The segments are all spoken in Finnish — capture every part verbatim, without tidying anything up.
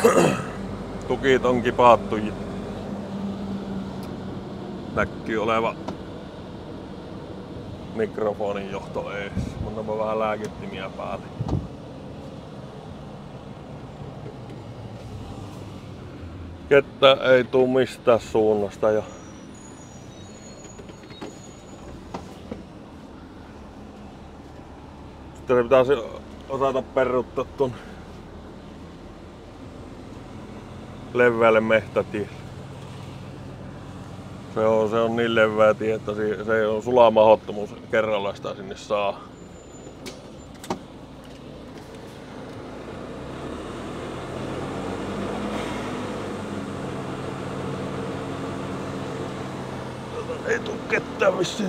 Tukit on kipaattu. Näkyy oleva mikrofonin johto ees. Mun vähän lääkittimiä päälle. Kettä ei tuu mistään suunnasta ja sitten pitäisi osata perruttaa ton leveälle mehtätielle. Se on, se on niin leveä tie, että se on sulaa mahdottomuus kerralla sitä sinne saa. Ei tuu ketään vissiin.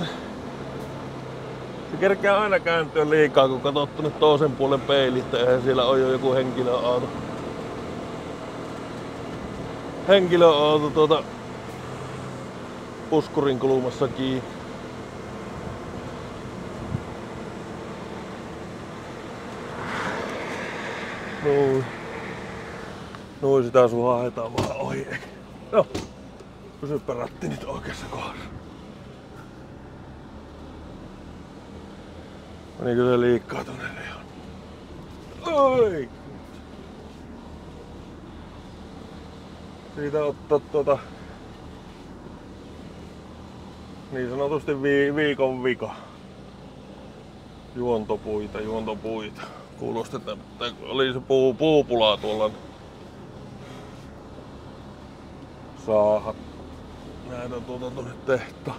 Se kerkeää aina kääntyä liikaa, kun katsoo tuonne toisen puolen peilistä. Eihän siellä ole jo joku henkilöauto. Henkilöauto tuota puskurin kulmassa kiinni. Noin. Noin sitä sun haetaan vaan ohi. Joo. Pysypä ratti nyt oikeassa kohdassa. Menikö se liikkaa tonne Leon? Oi! Siitä ottaa tuota niin sanotusti vi viikon vika. Juontopuita, juontopuita. Kuulostetaan, että oli se puu, puupulaa tuolla. Saada näitä tuota tuonne tehtaan.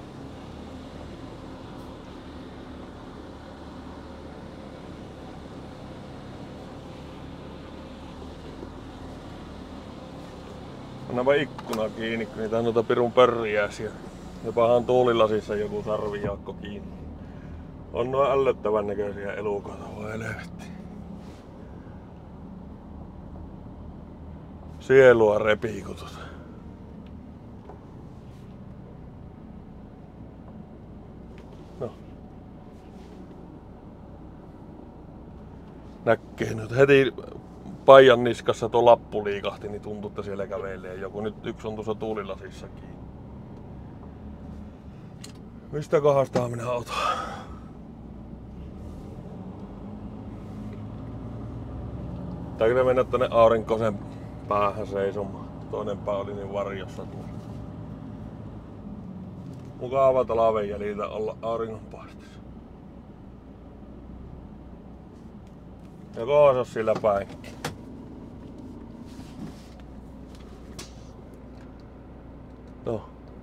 Annapa ikkuna kiinni, kun niitä on noita pirun pörriäisiä. Jopahan tuulilasissa joku sarvijaakko kiinni. On noin ällöttävän näköisiä elukoita, voi helvetti. Sielua repii kun tota. No. Näkee nyt heti paijan niskassa tuo lappu liikahti, niin tuntuu, että siellä kävelee joku. Nyt yksi on tuossa tuulilasissa kiinni. Mistä kohdasta minä otan? Tääkö mennä tänne aurinkoisen päähän seisomaan? Toinen pää oli niin varjossa tuolla. Mukava talven jäljiltä olla auringonpaistessa. Ja koosas sillä päin. No.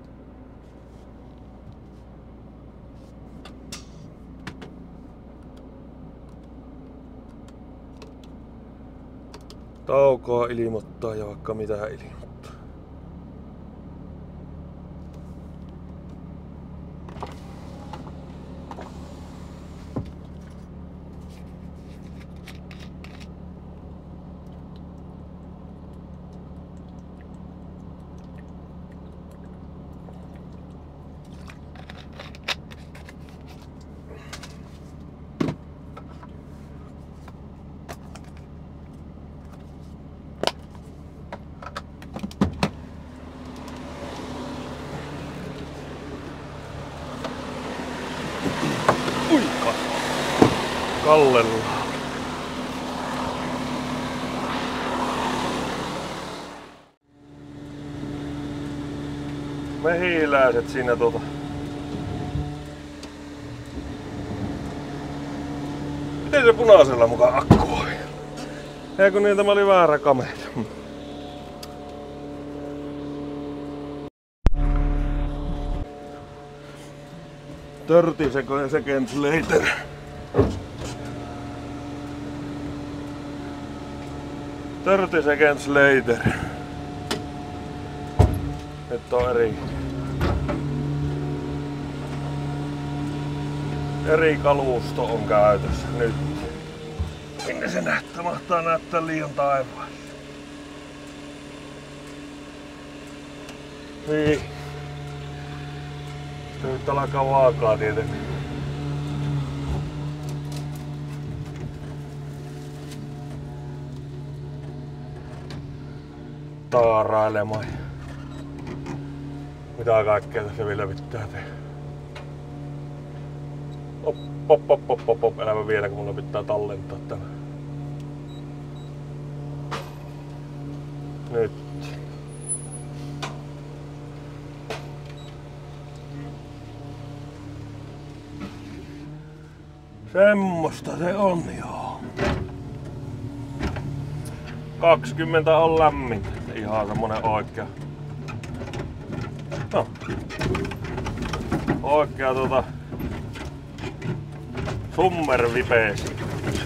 Taukoa ilmoittaa ja vaikka mitä ilmoittaa. Kallella. Mehiläiset siinä tuota. Miten se punaisella mukaan akku on? Eikö niin, tämä oli väärä kamera. thirty seconds later. thirty seconds later. Nyt on eri, eri kalusto on käytössä nyt. Minne se näyttää? Mahtaa näyttää liian taivaalla. Niin. Nyt alkaa vaakaa tietenkin. taarailemaan. Mitä kaikkea tässä vielä pitää tehdä. Op, op, op, op, op, op. Elämä vielä, kun mulla pitää tallentaa tämä. Nyt. Semmosta se on, joo. kaksikymmentä on lämmintä. Ihan semmonen oikea. No. Oikea tota... summervipeesi.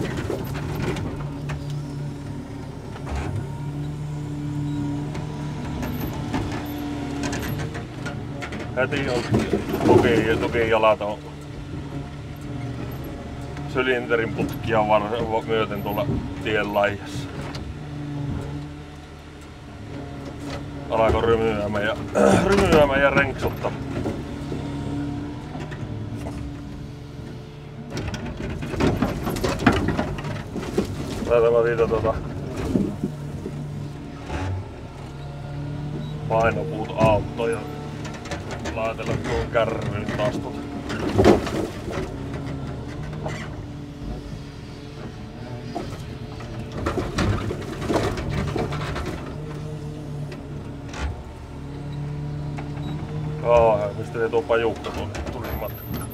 Heti on tuki, tuki jalat on sylinterin putkia myöten tuolla tien laijassa. Alako rymyämään ja, rymyämään ja renksuttaa. Laitamme siitä tota painopuut autoon ja laitella tuon kärryyn taas tuota. Kauhean, mistä se tuo pajukka tuli matkaan.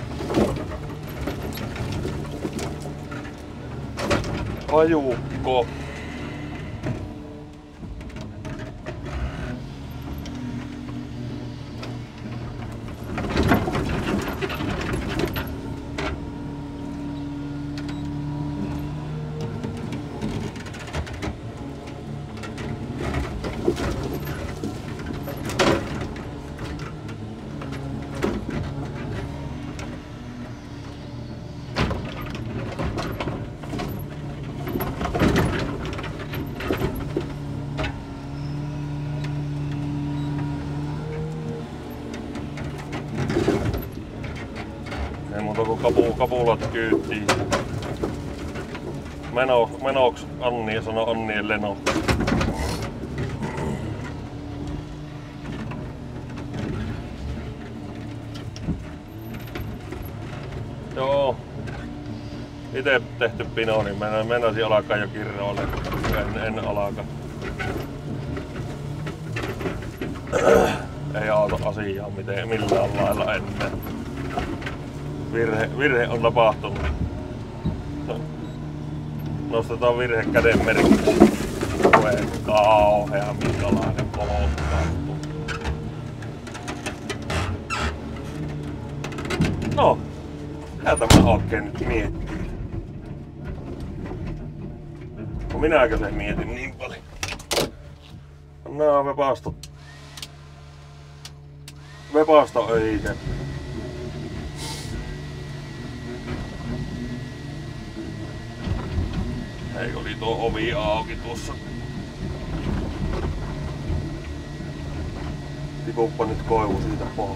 Pajukko. Ei muuta kuin kapu, kapulat kyytiin. Meno, menoks Anni ja sano Annien leno. Joo. Ite tehty pino, niin mennäisin alkaa jo kirroille. En, en alaka. Ei auta asiaa miten, millään lailla ennen. Virhe, virhe on tapahtunut. No. Nostetaan virhe käden merkiksi. Voi kauhea minkälainen polottaa. No, mitä tämä oikein nyt miettii? No minäkö sen mietin niin paljon? Nää vepasto. Vepasto öisen. Ei, oli tuo ovi auki tuossa. Tipuppa nyt koivu siitä pois.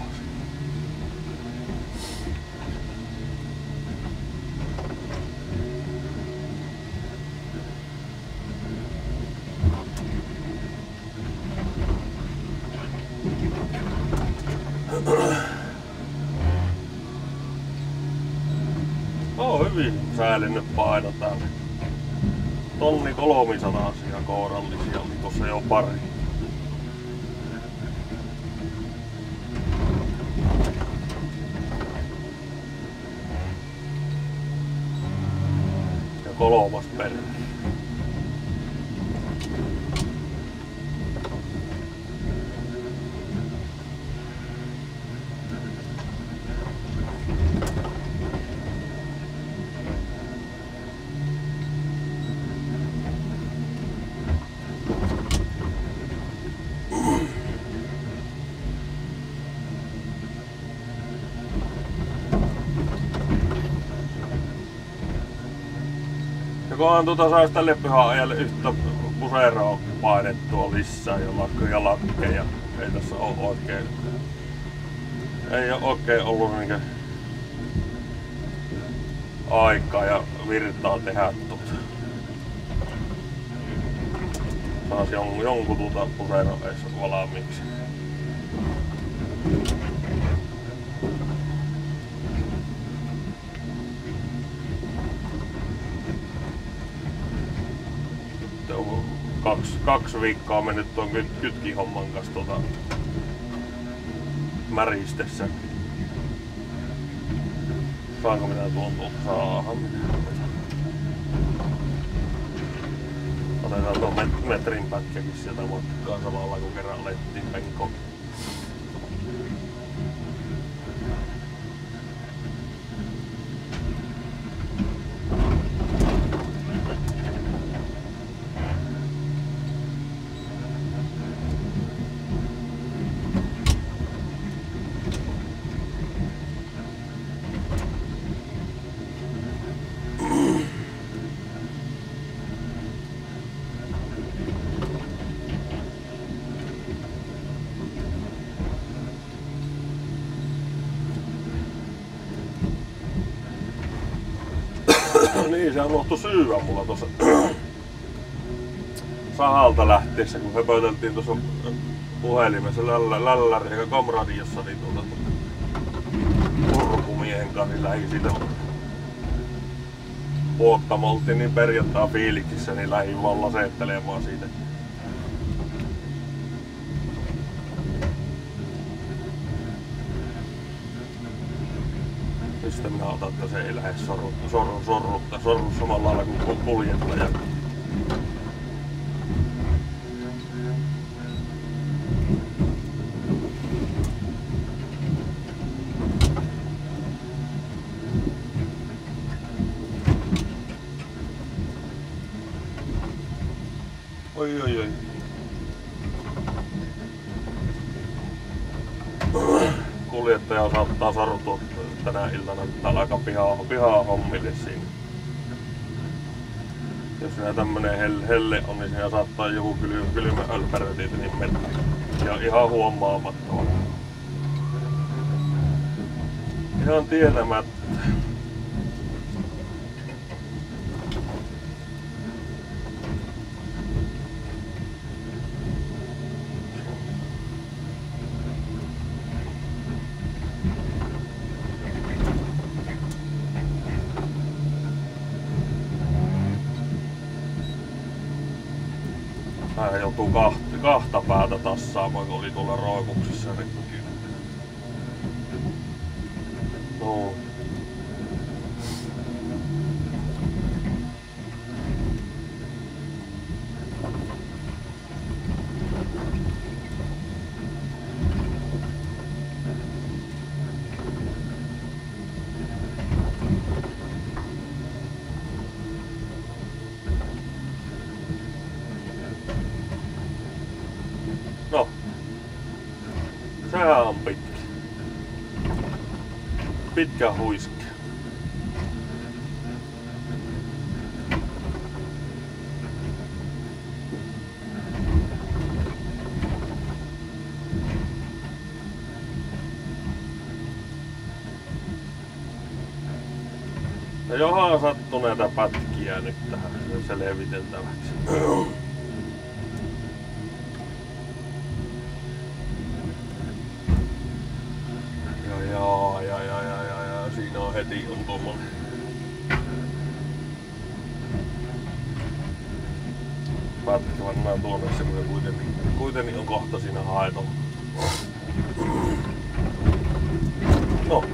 On hyvin säilynyt paino täällä. Tonni kolmisatasia kourallisia oli tossa jo pari. Ja kolmas perä. Ja kunhan tuota sais tälle pyhän ajalle yhtä puseroa painettua lisää ja lakkeja. Ei tässä oo oikein. Ei oo oikein ollut niinkö aikaa ja virtaa tehdä tuota. taas jon, jonkun tuota puseron edes valmiiksi. Kaksi, kaksi viikkoa mennyt tuon kyt, kytkihomman kanssa tuota märistessä. Saanko minä tuon tuolta? Saahan minä. Otetaan tuon met, metrin pätkäkin sieltä matkaa samalla kun kerran alettiin penkoon. Niin, sehän unohtui syyä mulla tuossa sahalta lähtiessä, kun höpöteltiin tuossa puhelimessa lällä, lälläri eikä komradiossa, niin tuolta purkumiehen kanssa niin lähi siitä puottamoltiin niin perjantai fiiliksissä, niin lähdin vaan lasettelemaan siitä. Mistä minä otan, että se ei lähde sorrutta, sorru, sorrutta, sorru samalla lailla kuin kuljettaja. Oi oi oi. Kuljettaja saattaa sartua tänä iltana, kun täällä aika pihaa, pihaa hommille siinä. Jos siinä tämmönen helle, helle on, niin siinä saattaa joku kyl, kylmä ölpärötiitä niin mennä. Ja ihan huomaamatta. Ihan tietämättä. Hän joutuu kahta, kahta päätä tassaamaan, kun oli tuolla roikuksessa rikki. No. No, sehän on pitkä. Pitkä huiske. Ja johan sattuu näitä pätkiä nyt tähän selviteltäväksi. Joo, ja, ja, ja, ja, ja, siinä on heti on tuommoinen pätkä, pannaan tuonne se, kun kuitenkin, kuitenkin on kohta siinä haetolla. No.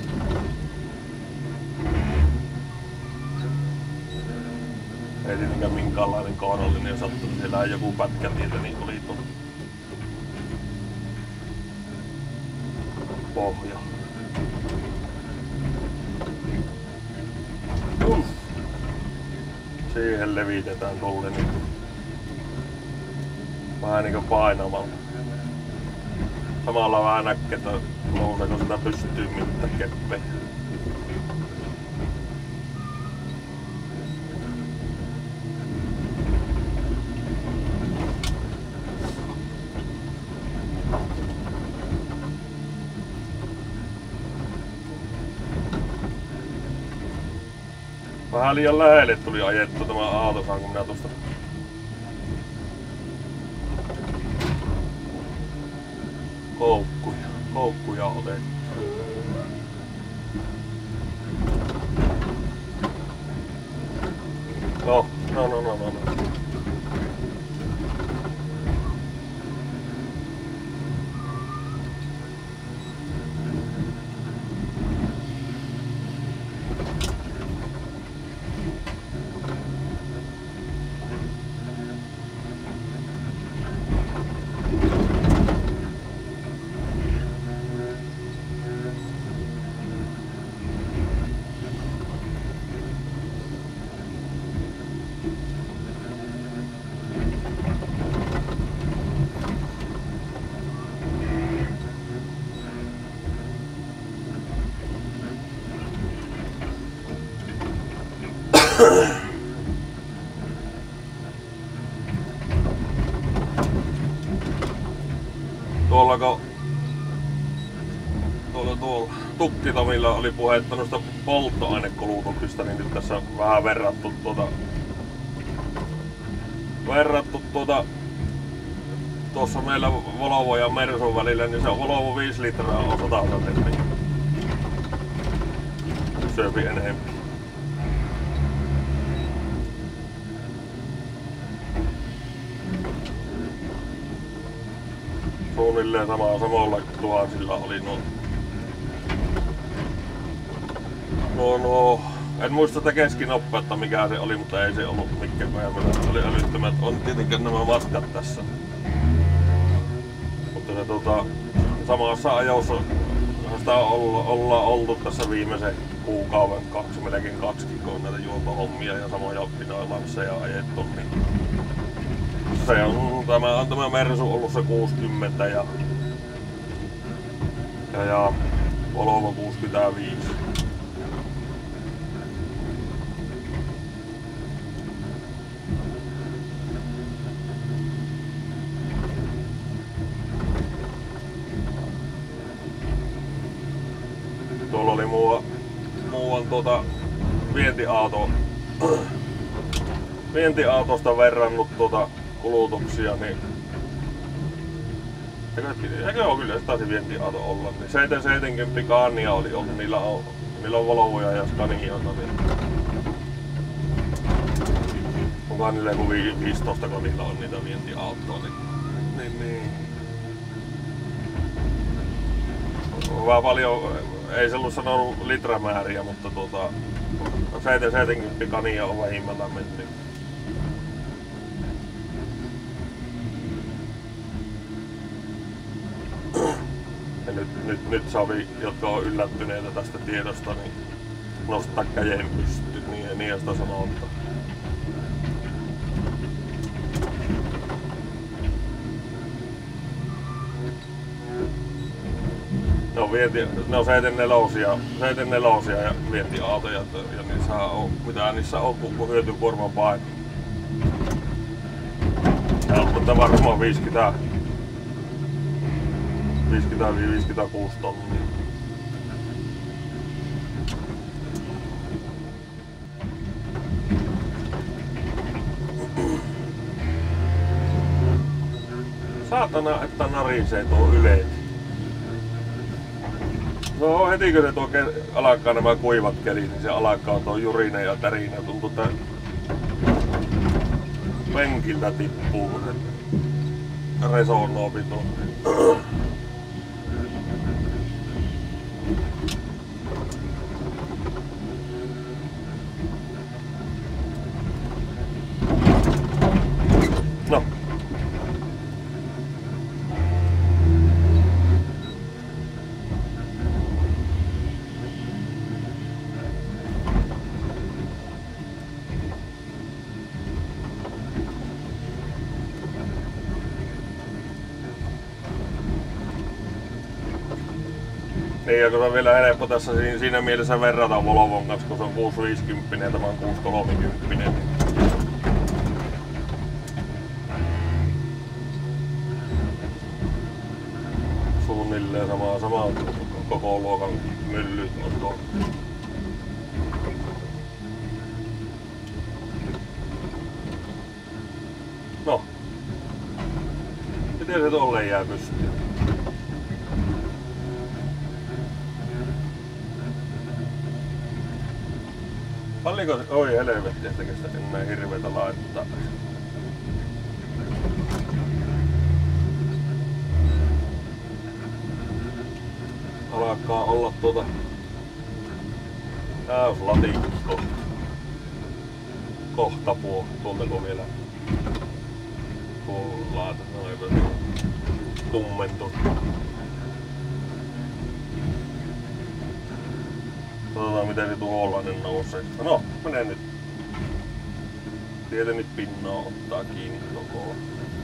Ei tietenkään minkäänlainen kohdallinen, jos sattuu, niin siellä joku pätkä niitä, niin oli tuon pohja. Uff. Siihen levitetään tuolle niin vähän niinku painamalla. Samalla vähän näkee, että nouseeko sitä pystyy mitään keppejä. Vähän liian lähelle tuli ajettu tämä autosaan, kun minä tuosta koukkuja, koukkuja otettu. No, no, no, no, no, no. Tuollako tuolla tuolla Tukkitomilla oli puhetta noista polttoainekulutuksista, niin nyt tässä on vähän verrattu tuota verrattu tuota tuossa meillä Volvo ja Mersun välillä, niin se on Volvo viisi litraa on satasaten, niin syöpi enemmän. Suunnilleen samaa samalla tuhansilla oli nuo. No, no, en muista sitä keskinopeutta mikä se oli, mutta ei se ollut mikään päivänä. Oli älyttömät. On tietenkin nämä matkat tässä. Mutta se tota, samassa ajossa sitä olla, ollaan oltu tässä viimeisen kuukauden, kaksi, melkein kaksi, kun on näitä juontohommia ja samoja pinoilansseja ajettu. Niin se on, tämä on tämä Mersu ollut se kuusikymmentä ja, ja, ja Volvo kuusikymmentäviisi. Tuolla oli muuan, muuan tuota vientiauto, vientiautosta verrannut tuota kulutuksia, niin eikö ole kyllä, se taisi vientiauto olla, niin seitsemänkymmentä Scania oli ollut, niillä on, niillä on Volvoja ja Scaniata, niin onkaan niillä joku viisitoista, kun niillä on niitä vientiautoa, niin, niin, niin. On vähän paljon, ei se ollut sanonut litramääriä, mutta tuota seitsemänkymmentä Scania on vähimmällä mennyt. Ja nyt, nyt, nyt Savi, jotka on yllättyneitä tästä tiedosta, niin nostaa käden pystyyn, niin, niin sitä sanotaan. Ne on, vienti, ne on seitsemänkymmentäneljä ja vientiautoja, ja niissä on, mitä niissä on, kun hyötykuorman paino. Mutta varmaan viisikymmentä viisikymmentäkuusi tonnia. Saatana, että narisee tuo Yle. No heti kun se tuo alkaa nämä kuivat kelit, niin se alkaa tuo jurina ja tärinä. Tuntuu, että penkiltä tippuu, kun se resonoo pituun. No. Niin, ja kun se on vielä helppo tässä siinä mielessä verrata Volvon kanssa, kun se on kuusiviisikymmentä ja tämä on kuusikolmekymmentä. Suunnilleen sama, sama koko luokan myllyt on tuolla. No. Miten se tolleen jää pystyyn? Paljonko se... Oi helvetti, että kestä enää hirveetä laittaa. Alkaa olla tuota... täyslatikki kohta. Kohta puo. Tuoltako vielä... Puolaata noin tummentu. Katsotaan miten se tuholainen nousee. No, menee nyt. Tietenkin pinnaa ottaa kiinni kokoon.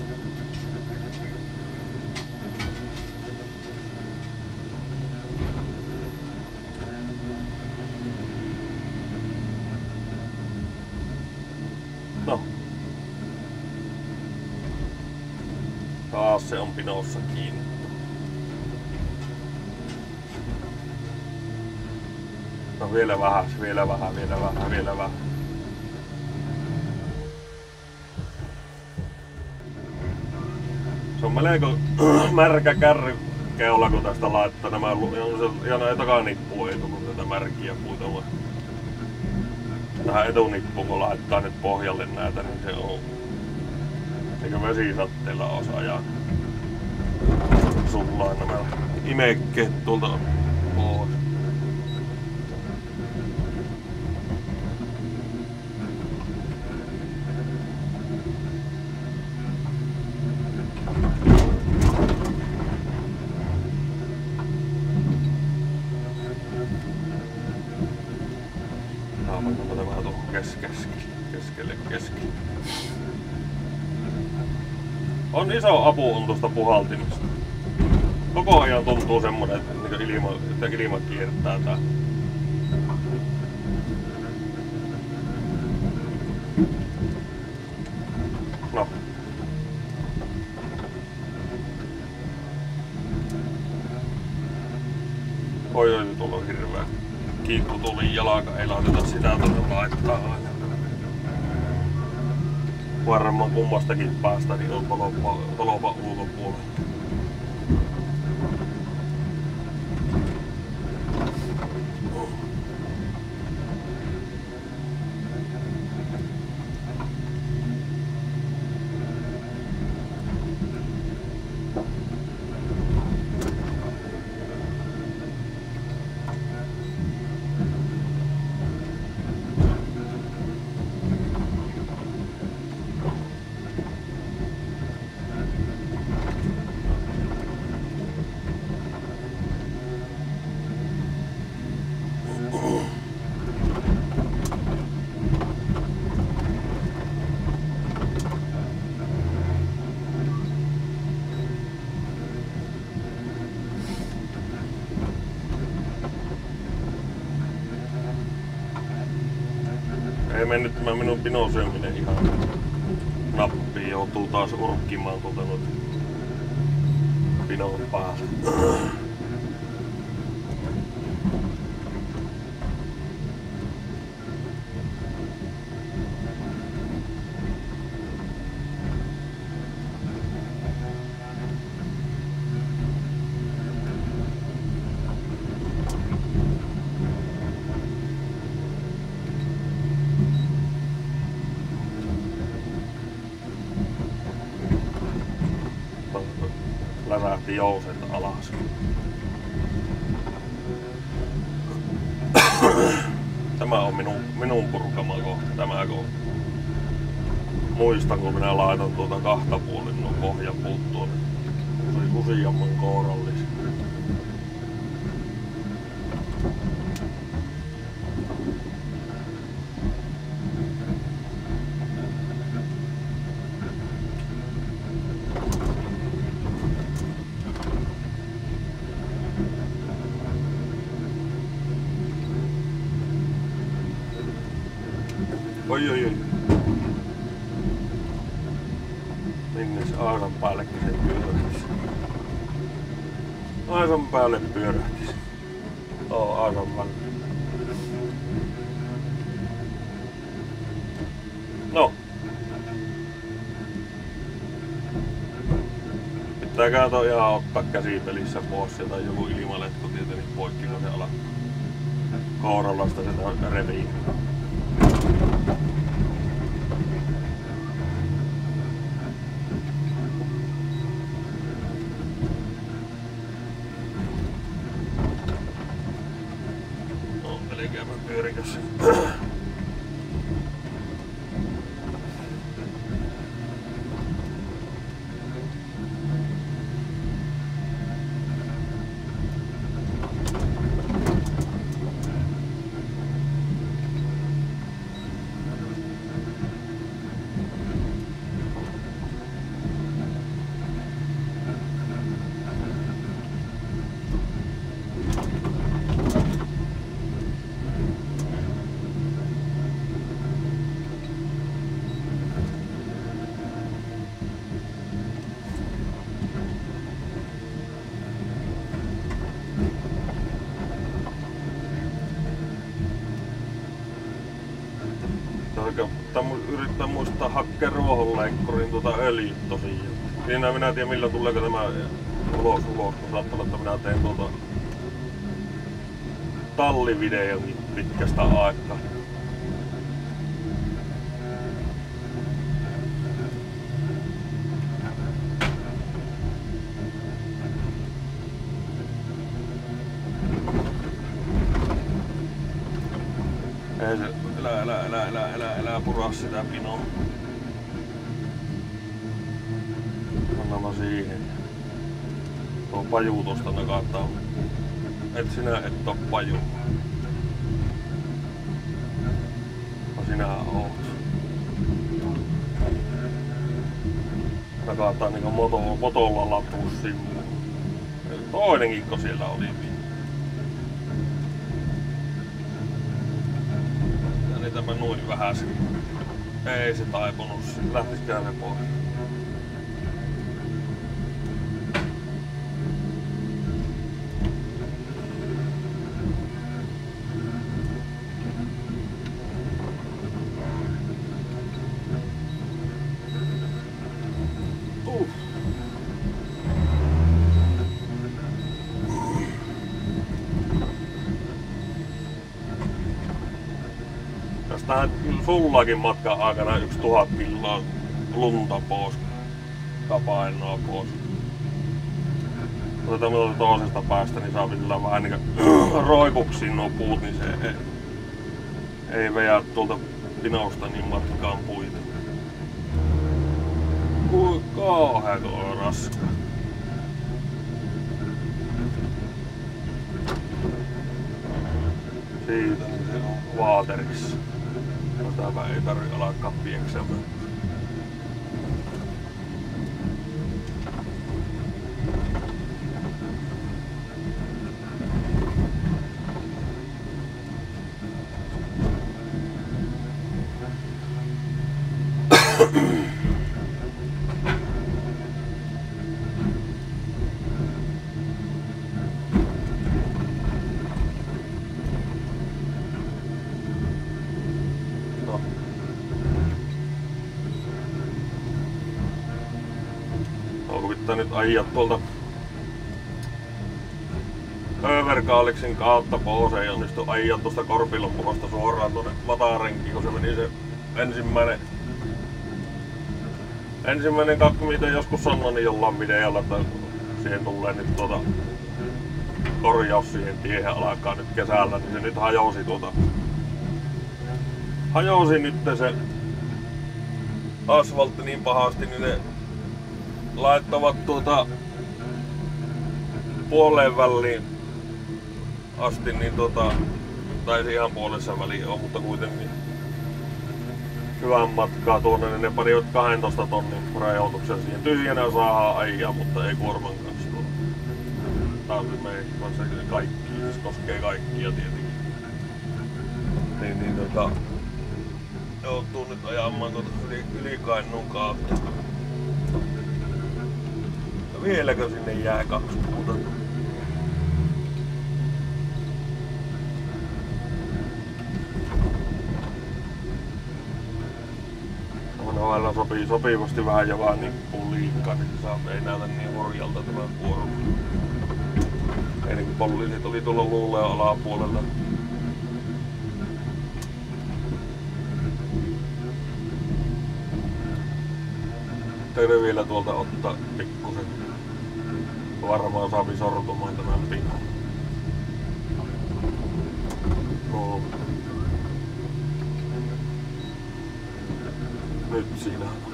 No. Taas se on pinossa kiinni. No vielä vähän, vielä vähän, vielä vähän, vielä vähän. Se on melko märkä kärrykeula kun tästä laittaa nämä ja näin takanippuun ei tullut näitä märkiä puita vaan. Tähän etunippuun kun laittaa nyt pohjalle näitä niin se on eikä vesisatteella osa ajaa. Sullaan nämä imekkeet tuolta pois. Keskelle, keskelle. On iso apu on tuosta puhaltimesta. Koko ajan tuntuu semmonen, että ilma, että ilma kiertää tää. No. Oi oi, tuolla on hirveä kiikku tuli jalka, ei laiteta sitä tuonne laittaa aina. Varmaan kummastakin päästä niin on tolopa, tolopa ulkopuolella. Ei mennyt tämä minun pinon syöminen ihan nappiin, joutuu taas urkkimaan tuolta noita pinon päälle. Lärähti jouset alas. Tämä on minun, minun purkama kohta, tämä kohta. Muistan kun minä laitan tuota kahta puolin nuo pohjapuut tuonne useamman kourallisen. Oi oi oi. Minnes aisan päällekin se pyörähtis. Aisan päälle pyörähtis. Oo, aisan päälle. No. Pitääkään toi ihan ottaa käsipelissä pois sieltä joku ilmaletku tietenkin poikki, kun se ala kourallasta sitä revii. No, melkeinpä pyörikös. Yrittää muistaa hakkea ruohonleikkurin tuota öljyt tosiaan. Siinä minä en tiedä millä tuleeko tämä ulos ulos, kun saattaa olla, että minä teen tuota tallivideonkin pitkästä aikaa. Ei se, älä, älä, älä, älä, älä, älä puraa sitä pinoa. Anna siihen. Tuo paju tosta nakataan. Et sinä et oo paju. No sinähän oot. Nakataan niinku moto, motolla lapus sivuun. Toinenkin ko siellä oli. Tämä noin vähän se. Ei se taipunut, lähtisikään ne pois. Uh. Tästähän sullakin matkan aikana yksi tuhat kiloa lunta pois, tapainoa pois. Otetaan tuolta toisesta päästä, niin saa sillä vähän niinku roikuksiin nuo puut, niin se ei, ei vejää tuolta pinousta niin matkaan puita. Kui kauhean kun on raskaa. Siitä niin se on vaaterissa. Tätä ei tarvi alkaa pieksemään. Nyt ajaa tuolta Överkaaliksen kautta pois, ei onnistu ajaa tuosta Korpilonpurosta suoraan tuonne Vatarenkiin, kun se meni se ensimmäinen ensimmäinen kakku, mitä joskus sanoin niin jollain videolla, että siihen tulee nyt tuota korjaus siihen tiehen alkaa nyt kesällä, niin se nyt hajosi tuota hajosi nyt se asfaltti niin pahasti, niin ne laittavat tuota puoleen väliin asti, niin tuota, tai ihan puolessa väliin on, mutta kuitenkin hyvän matkaa tuonne, niin ne panivat kahdentoista tonnin rajoituksen siihen. Tyhjänä saadaan ajaa, mutta ei kuorman kanssa tuolla. Tää me kaikki, se koskee kaikkia tietenkin. Niin, niin tota, joutuu nyt ajamaan tuota yli, yli Kainuun kautta. Vieläkö sinne jää kaksi puuta? Tavallaan sopii sopivasti vähän ja vaan nippuun liikaa, niin se saa, ei näytä niin hurjalta tämä kuorma. Ennen kuin poliisit oli tuolla luuleen alapuolella. Täytyy vielä tuolta ottaa pikkusen. Varmaan saapi sortumaan tämän pinon. No. Nyt siinä on.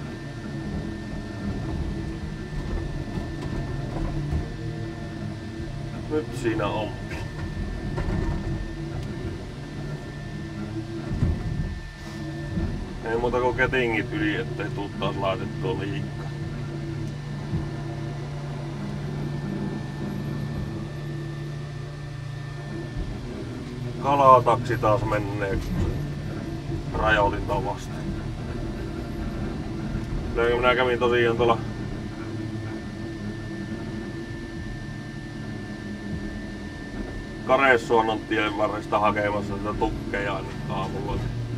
Nyt siinä on. Ei muuta kuin ketingit yli, ettei tuu taas laitettua liikaa. Kalataksi taas menee rajoitinta vasten. Minä kävin tosiaan tuolla Karesuonnon tien varresta hakemassa sitä tukkeja niin aamulla.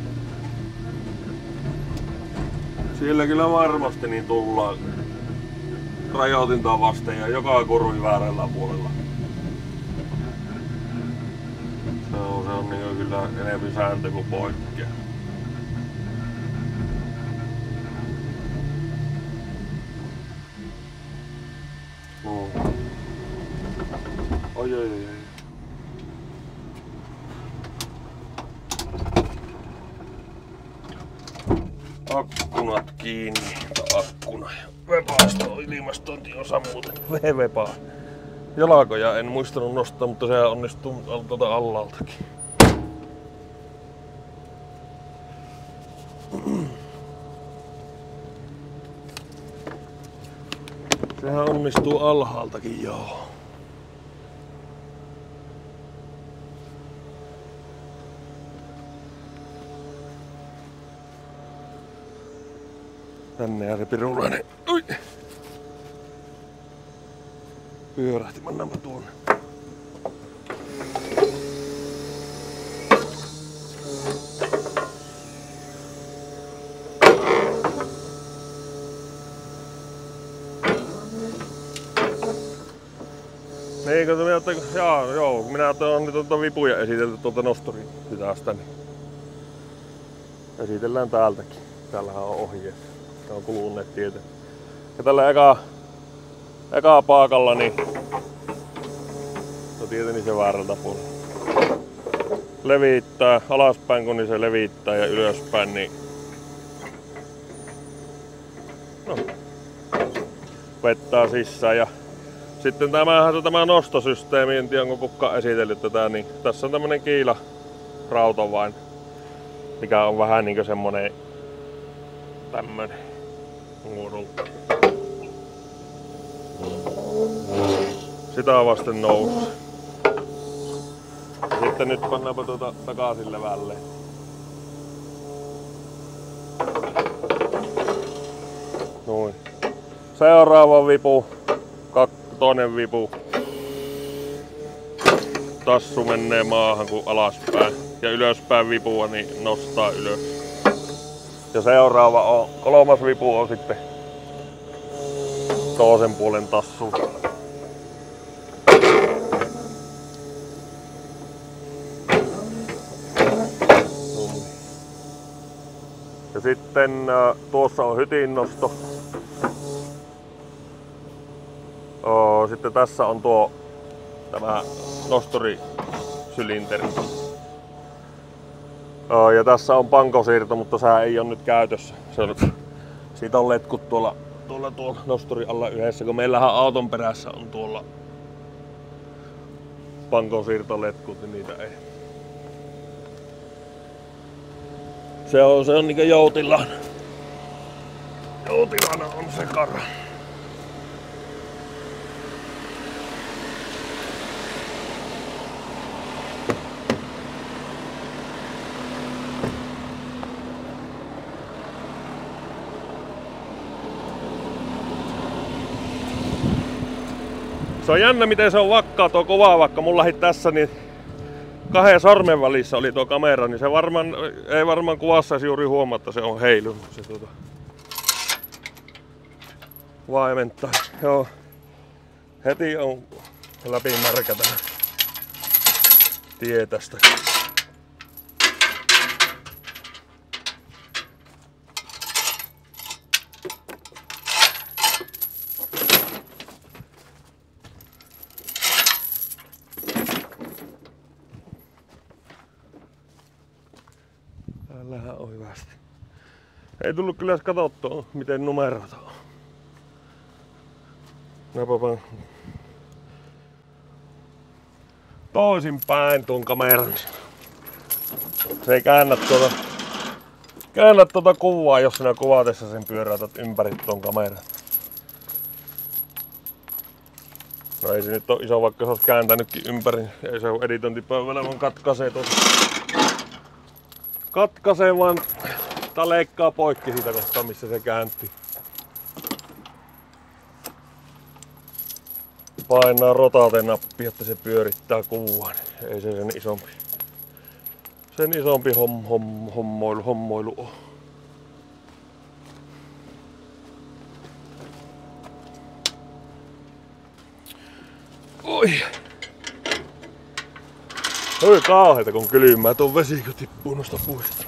Siellä kyllä varmasti niin tullaan rajoitintaa vasten ja joka kurvi väärällä puolella. Se on, se on niin kyllä enemmän sääntö kuin poikkea. No. Oi oi oi. Akkunat kiinni, akkuna ja vepaasto ilmastointiosa muuten. Vepaa. Jalkoja en muistanut nostaa, mutta sehän onnistuu tuolta allaltakin. Sehän onnistuu alhaaltakin, joo. Tänne ja se pirulainen. Ui! Pyörähti, mennäänpä tuonne. Eikö te olette, jaa, joo, minä on nyt tuota vipuja esitelty tuolta nosturin hytästä, niin esitellään täältäkin. Täällähän on ohjeet. Tää on kuluneet tietä. Ja tällä eka, eka paakalla, niin no tietenkin se väärältä puolella. Levittää alaspäin, kun niin se levittää ja ylöspäin, niin no, vettää sisään. Ja sitten tämähän on tämä nostosysteemi, en tiedä onko kukaan esitellyt tätä, niin tässä on tämmönen kiila rautavain, mikä on vähän niinku semmonen tämmönen muodolta. Sitä vasten nousi. Ja sitten nyt pannaanpa tuota takaisin levälle. Noin. Seuraava vipu. Toinen vipu. Tassu menee maahan kun alaspäin. Ja ylöspäin vipua niin nostaa ylös. Ja seuraava on, kolmas vipu on sitten toisen puolen tassu. Ja sitten äh, tuossa on hytinnosto. Oh, sitten tässä on tuo tämä nosturisylinteri. Oh, ja tässä on pankosiirto, mutta se ei ole nyt käytössä. Se on, siitä on letkut tuolla, tuolla, tuolla nosturin alla yhdessä, kun meillähän auton perässä on tuolla pankosiirtoletkut, niin niitä ei. Se on, se on niinku joutilaan. Joutilana on se karra. Se on jännä miten se on vakkaa tuo kova, vaikka mullakin tässä niin kahden sormen välissä oli tuo kamera, niin se varmaan, ei varmaan kuvassa juuri huomaa, että se on heilunut se tuota vaimentaa. Joo. Heti on läpimärkä tämä tie tästä. Täällähän on hyvästi. Ei tullut kyllä katsottua, miten numeroita on. Näpäpä toisin päin tuon kameran. Se ei käännä tuota, käännä tuota kuvaa, jos sinä kuvatessa sen pyöräytät ympäri tuon kameran. No ei se nyt ole iso, vaikka se olisi kääntänytkin ympäri. Ei se ole editointipöydällä, vaan katkaisee tuossa. Katkaisee vaan, tää leikkaa poikki siitä kohtaa, missä se käänti. Painaa rotate-nappia, että se pyörittää kuvaa. Ei se sen isompi. Sen isompi homm, homm, hommoilu, hommoilu on. Oi! Oi kauheeta kun kylmää, tuon vesikö tippuu noista puista.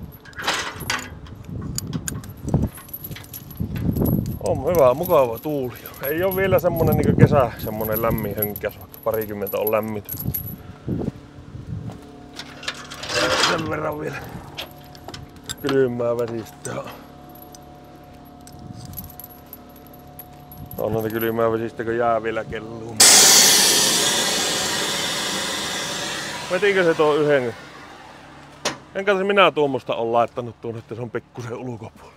On hyvä, mukava tuuli. Ei oo vielä semmonen niinku kesä, semmonen lämmin hönkäs, vaikka parikymmentä on lämmity. Sen verran vielä kylmää vesistöä. On noita kylmää vesistä, kun jää vielä kelluu. Vetikö se tuo yhden? Enkä se minä tuommoista on laittanut tuonne, että se on pikkusen ulkopuolella.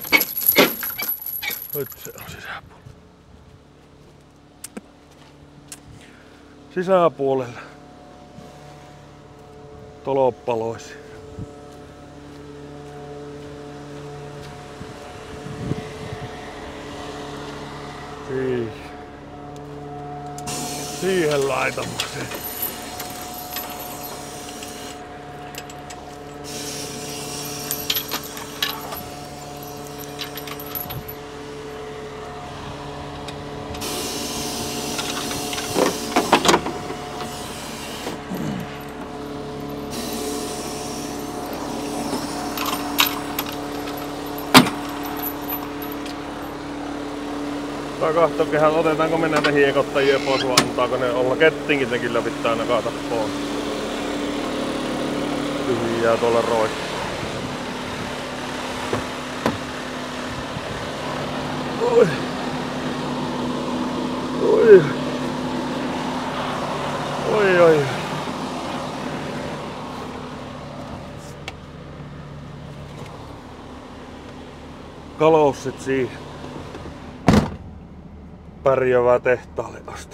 Nyt se on sisäpuolella. Sisäpuolella. Tolppaloisi. Siihen. Siihen laitamme sen. Tää kahtokehät, otetaanko me näitä hiekottajia pois vai antaako ne olla? Kettingin ne kyllä pitää nakata pois. Tyhjää tuolla roikkaa. Oi. Oi. Oi oi. Kaloussit siihen. Pärjäävää tehtaalle asti.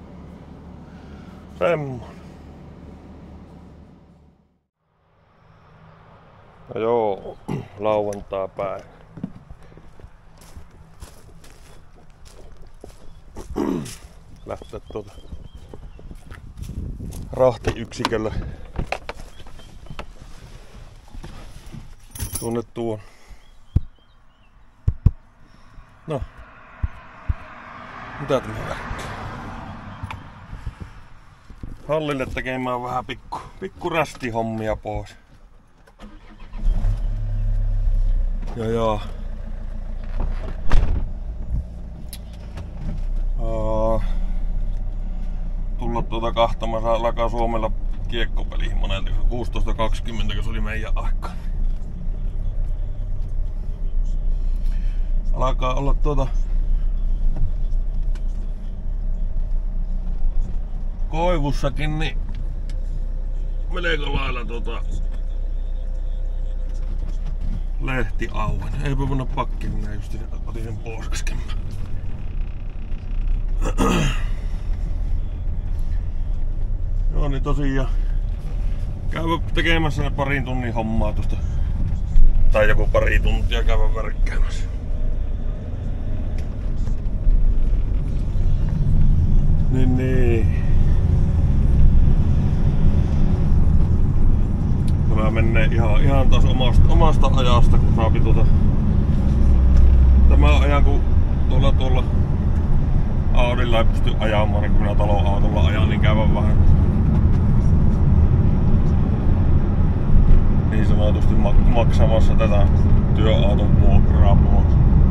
Semmonen. No joo, lauantaa päivä. Lähtee tuota rahtiyksiköllä tuonne tuon. No. Mitä tämä värkkää? Hallille tekemään vähän pikku, pikku rästihommia pois. Ja ja. Aa, tulla tuota kahtamassa Laka Suomella kiekkopeliin monelta kuusitoista kaksikymmentä, kun se oli meidän aikaan. Alkaa olla tuota Koivussakin niin melko lailla tota lehti auen. Eipä panna pakki, minä just otin sen pois äsken. Joo niin tosiaan käydä tekemässä parin tunnin hommaa tosta. Tai joku pari tuntia käydä värkkäämässä. Niin niin. Tämä menee ihan, ihan taas omasta, omasta ajasta, kun saapi tuota tämä ajan kun tuolla tuolla Audilla ei pysty ajamaan, niin kun minä taloautolla ajan, niin käydään vähän niin sanotusti maksamassa tätä työauton vuokraa pois.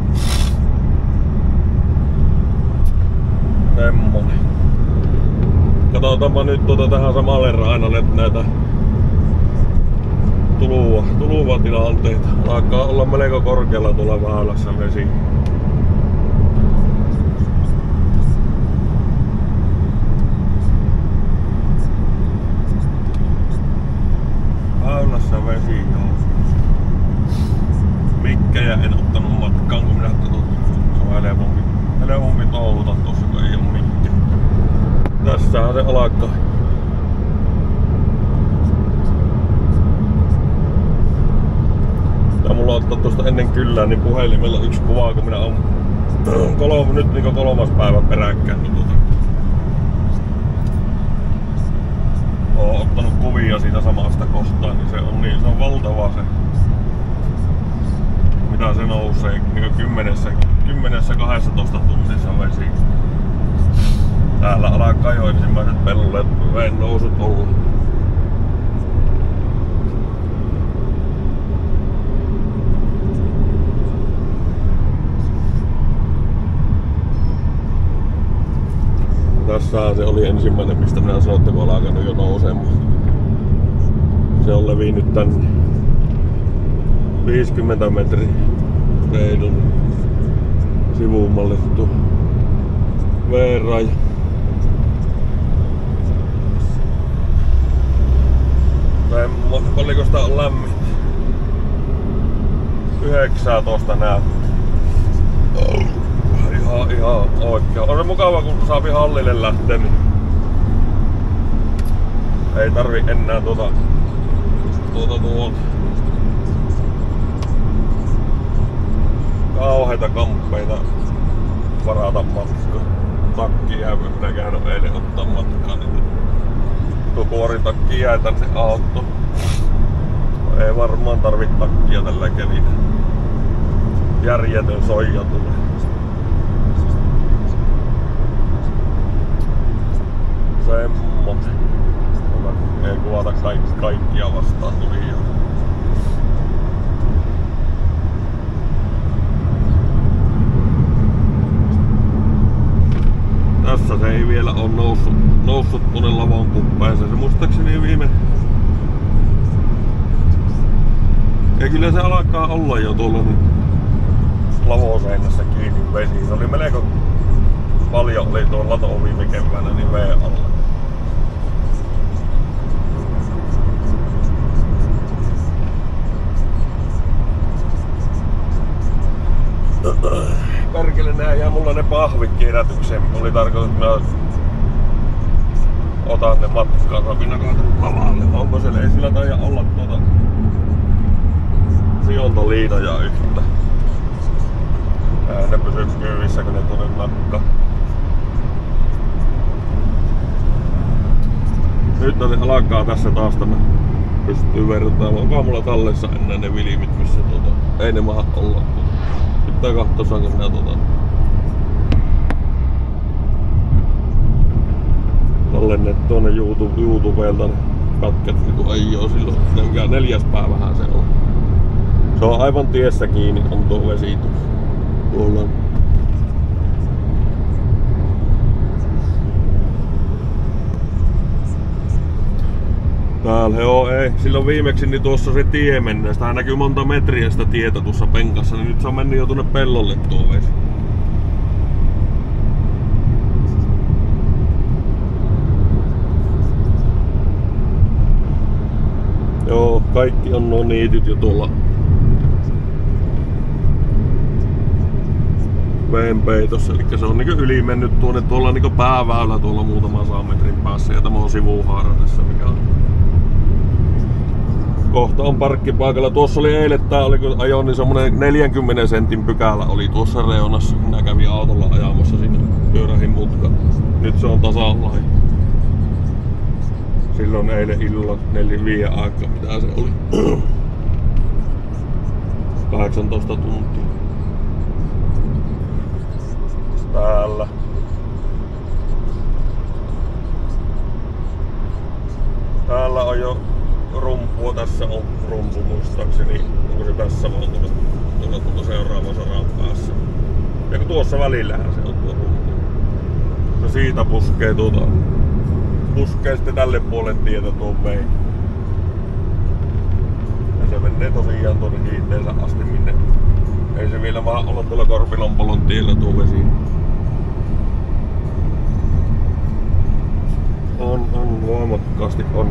Semmonen. Katsotaanpa nyt tuota tähän samalle rainalle näitä Tuluva, tuluva tilanteita. Alkaa olla melko korkealla tuolla väylässä vesi. Väylässä vesi, joo. Mikkejä en ottanut matkaan, kun minä ajattelin, että se on helpompi, helpompi touhuta tossa, kun ei oo mikkejä. Tässähän se alkaa. Ja mulla on ottanut tuosta ennen kyllään niin puhelimella yksi kuva, kun minä on kolme, nyt niin kolmas päivä peräkkäin. Tuota. Oon ottanut kuvia siitä samasta kohtaa, niin se on, niin, se on valtava se, mitä se nousee niin kymmenessä, kymmenessä kahdessatoista tunnissa vesi. Täällä alkaa jo ensimmäiset pellulle veen nousut olla. Tässähän se oli ensimmäinen, mistä minä sanoin, että kun on alkanut jo nousemaan. Se on levinnyt tänne viisikymmentä metriä reidun sivuun mallittu veeraja. Paljonko sitä on lämmin? yhdeksäntoista näet. Ihan, ihan oikein. On se mukava, kun saapi hallille lähteä, niin ei tarvi enää tuota, tuota, tuota kauheita kamppeita varata matkaa. Takki jää, kun minä käynyt eilen ottaa matkaa, niin tuo kuoritakki jää tänne autoon. Ei varmaan tarvi takkia tällä kevillä. Järjetön soija tulee. Semmoinen. Ei kuvata kaikki, kaikkia vastaan tulijaa. Tässä se ei vielä ole noussut, noussut tuonne lavon kuppeeseen. Se muistaakseni viime... Ja kyllä se alkaa olla jo tuolla lavoseinässä kiinni vesi. Se oli melko paljon oli tuolla lato viime keväänä niin vee alla. Perkele, nää jää mulla ne pahvit kierrätykseen. Oli tarkoitus, että mä otan ne matkaan. Rapina kaatun lavalle. Onko siellä? Ei sillä taida olla tuota sijontaliinoja yhtä. Ää, ne pysyy kyyvissä, kun ne tuonne nakka. Nyt ne alkaa tässä taas tämä. Pystyy vertaamaan. Onko mulla tallessa enää ne vilimit, missä tuota, ei ne maha olla. Pitää katsoa, saanko minä tuota tallennettu tuonne YouTube, YouTubelta ne katket, niin kun ei oo silloin. Mikä neljäs päivähän se on. Se on aivan tiessä kiinni, on tuo vesitys. Tuolla on. Täällä joo, ei. Silloin viimeksi niin tuossa se tie mennään. Sitä näkyy monta metriä sitä tietä tuossa penkassa, niin nyt se on mennyt jo tuonne pellolle tuo vesi. Joo, kaikki on nuo niityt jo tuolla veenpeitossa, eli se on niinku yli mennyt tuonne tuolla niinku pääväylä tuolla muutaman saan metrin päässä ja tämä on sivuhaara tässä, mikä on. Kohta on parkkipaikalla. Tuossa oli eilen, tää oli kun ajoin, niin semmonen neljänkymmenen sentin pykälä oli tuossa reunassa. Minä kävin autolla ajamassa sinne, pyörähin mutka. Nyt se on tasallaan. Silloin eilen illalla neljä viiden aikaa, mitä se oli. kahdeksantoista tuntia. Täällä. Täällä on jo rumpua, tässä on rumpu muistaakseni. Onko se tässä vaan tuolla, tuolla, tuolla seuraavan saran päässä. Ja kun tuossa välillähän se on tuo rumpu. Se siitä puskee tuota. Puskee sitten tälle puolen tietä tuon vei. se menee tosiaan tuonne hiiteensä asti, minne ei se vielä vaan olla tuolla Korpilompolon tiellä tuo vesi. On, on voimakkaasti on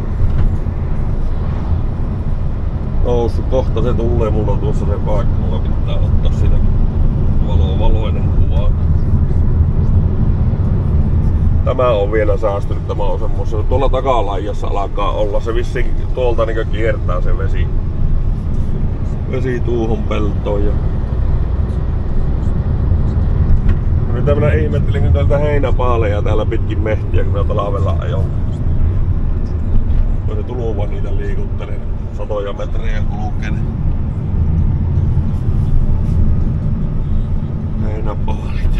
noussut. Kohta se tulee, mulla tuossa se paikka, mulla pitää ottaa sitä valo, valoinen kuvaa. Tämä on vielä säästynyt, tämä on semmoisessa. Tuolla takalaijassa alkaa olla, se vissiin tuolta niin kiertää se vesi. Vesi tuuhun peltoon. Ja nyt minä ihmettelin, kun täältä heinäpaaleja täällä pitkin mehtiä, kun minä talvella ajoin. Kun se tuluva niitä liikuttelee, satoja metrejä kulkee. Heinäpaalit.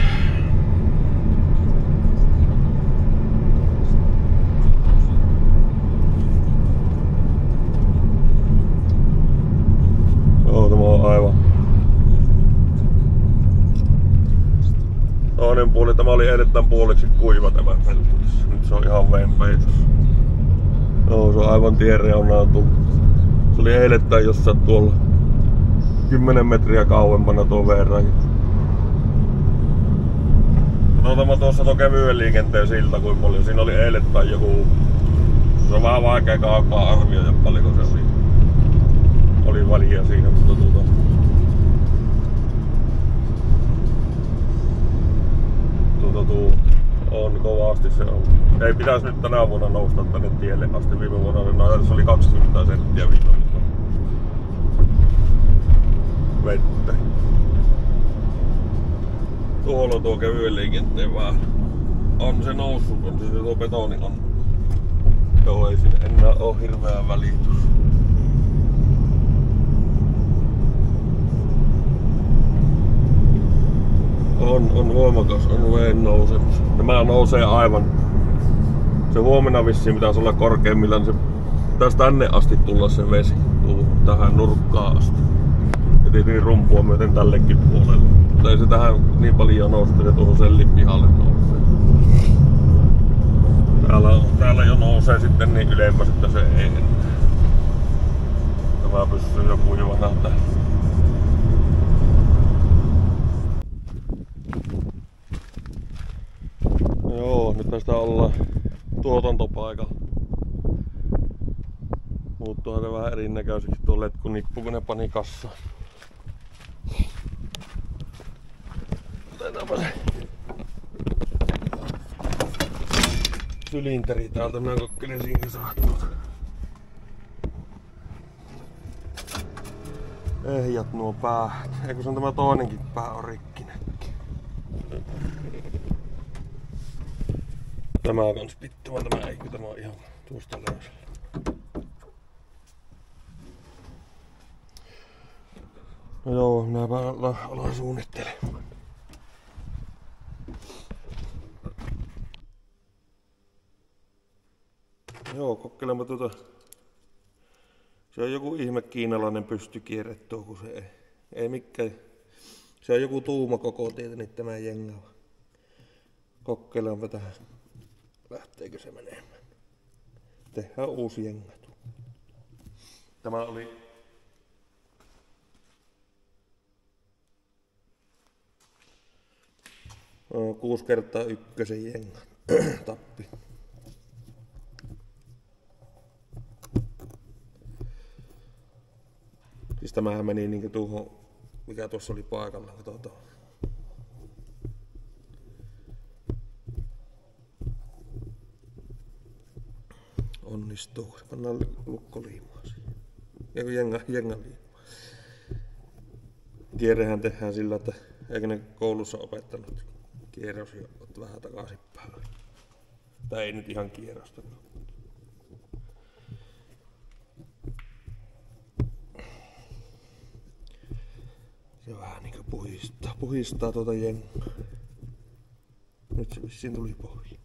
Joo, tämä on aivan. Toinen puoli, tämä oli erittäin puoliksi kuiva tämä pelto. Nyt se on ihan veenpeitos. Joo, se on aivan tienreunaan tullut. Se oli eilettäin jossain tuolla kymmenen metriä kauempana tuon verran. Katsotaan tuossa tuon kevyen liikenteen silta kuin paljon. Siinä oli eilettäin joku. Se on vähän vaikea kaukaa arvioida paljonko se oli. Oli väliä siinä, mutta tuota. Tuota tuu. On kovasti se on. Ei pitäisi nyt tänä vuonna nousta tänne tielle asti. Viime vuonna se oli kaksikymmentä senttiä viime vuonna. Vettä. Tuolla tuo kevyen liikenteen vähän. On se noussut, on se tuo betoni on. Joo, ei siinä enää oo hirveä välitys. On, on voimakas, on veen nousemus. Nämä nousee aivan. Se huomenna vissiin pitäisi olla korkeimmillaan, se pitäisi tänne asti tulla se vesi. Tuu tähän nurkkaan asti. Ja tietenkin rumpua myöten tällekin puolelle. Mutta ei se tähän niin paljon nousta, se tuohon sellin pihalle nousee. Täällä, täällä jo nousee sitten niin ylemmäs, että se ei enää. Tämä pysyy jo kuivana täällä. Joo, nyt tästä ollaan tuotantopaikalla. Muuttuuhan se vähän erinäköiseksi tuo letkunippu, kun ne pani kassaan. Otetaanpa se sylinteri täältä, minä kokkelen siinkin saattuuta. Ehjät nuo päät. Eikö se on tämä toinenkin pää on rikkinäkki. Tämä on kans pitty, vaan tämä ei, kun tämä on ihan tuosta löysällä. No joo, minäpä alan suunnittelemaan. Joo, kokeilemme tuota. Se on joku ihme kiinalainen pystykierrettu, kun se ei, ei mikään. Se on joku tuuma koko tietä, niin tämä jengava. Kokeillaanpa tähän. Lähteekö se menemään? Tehdään uusi jengatu. Tämä oli kuusi kertaa ykkösen jenga tappi. Siis tämähän meni niinku tuohon, mikä tuossa oli paikalla. Katsotaan. Onnistuu. Pannaan lukkoliimaa siihen. Eiku jenga, jenga liimaa. Kierrehän tehdään sillä, että eikä ne koulussa opettanut kierros ja vähän takaisinpäin. Tai ei nyt ihan kierrosta. Se vähän niinku puhistaa, puhistaa tuota jengaa. Nyt se vissiin tuli pohja.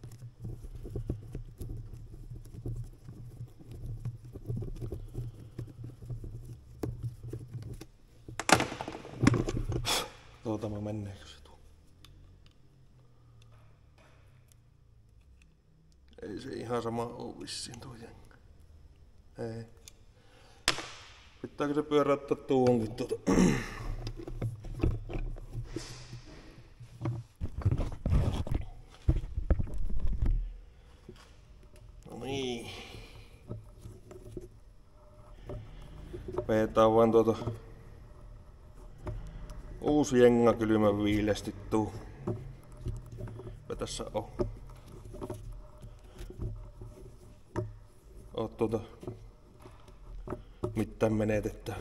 Tuotama menneekö se tuo? Ei se ihan sama oo vissiin tuo jenga. Ei. Pitääkö se pyöräyttää tuohonkin tuota? No niin. Veetään vaan tuota uusi jenga kylmän viileesti tuu. Mitä tässä on? Oot tuota mitään menetettä.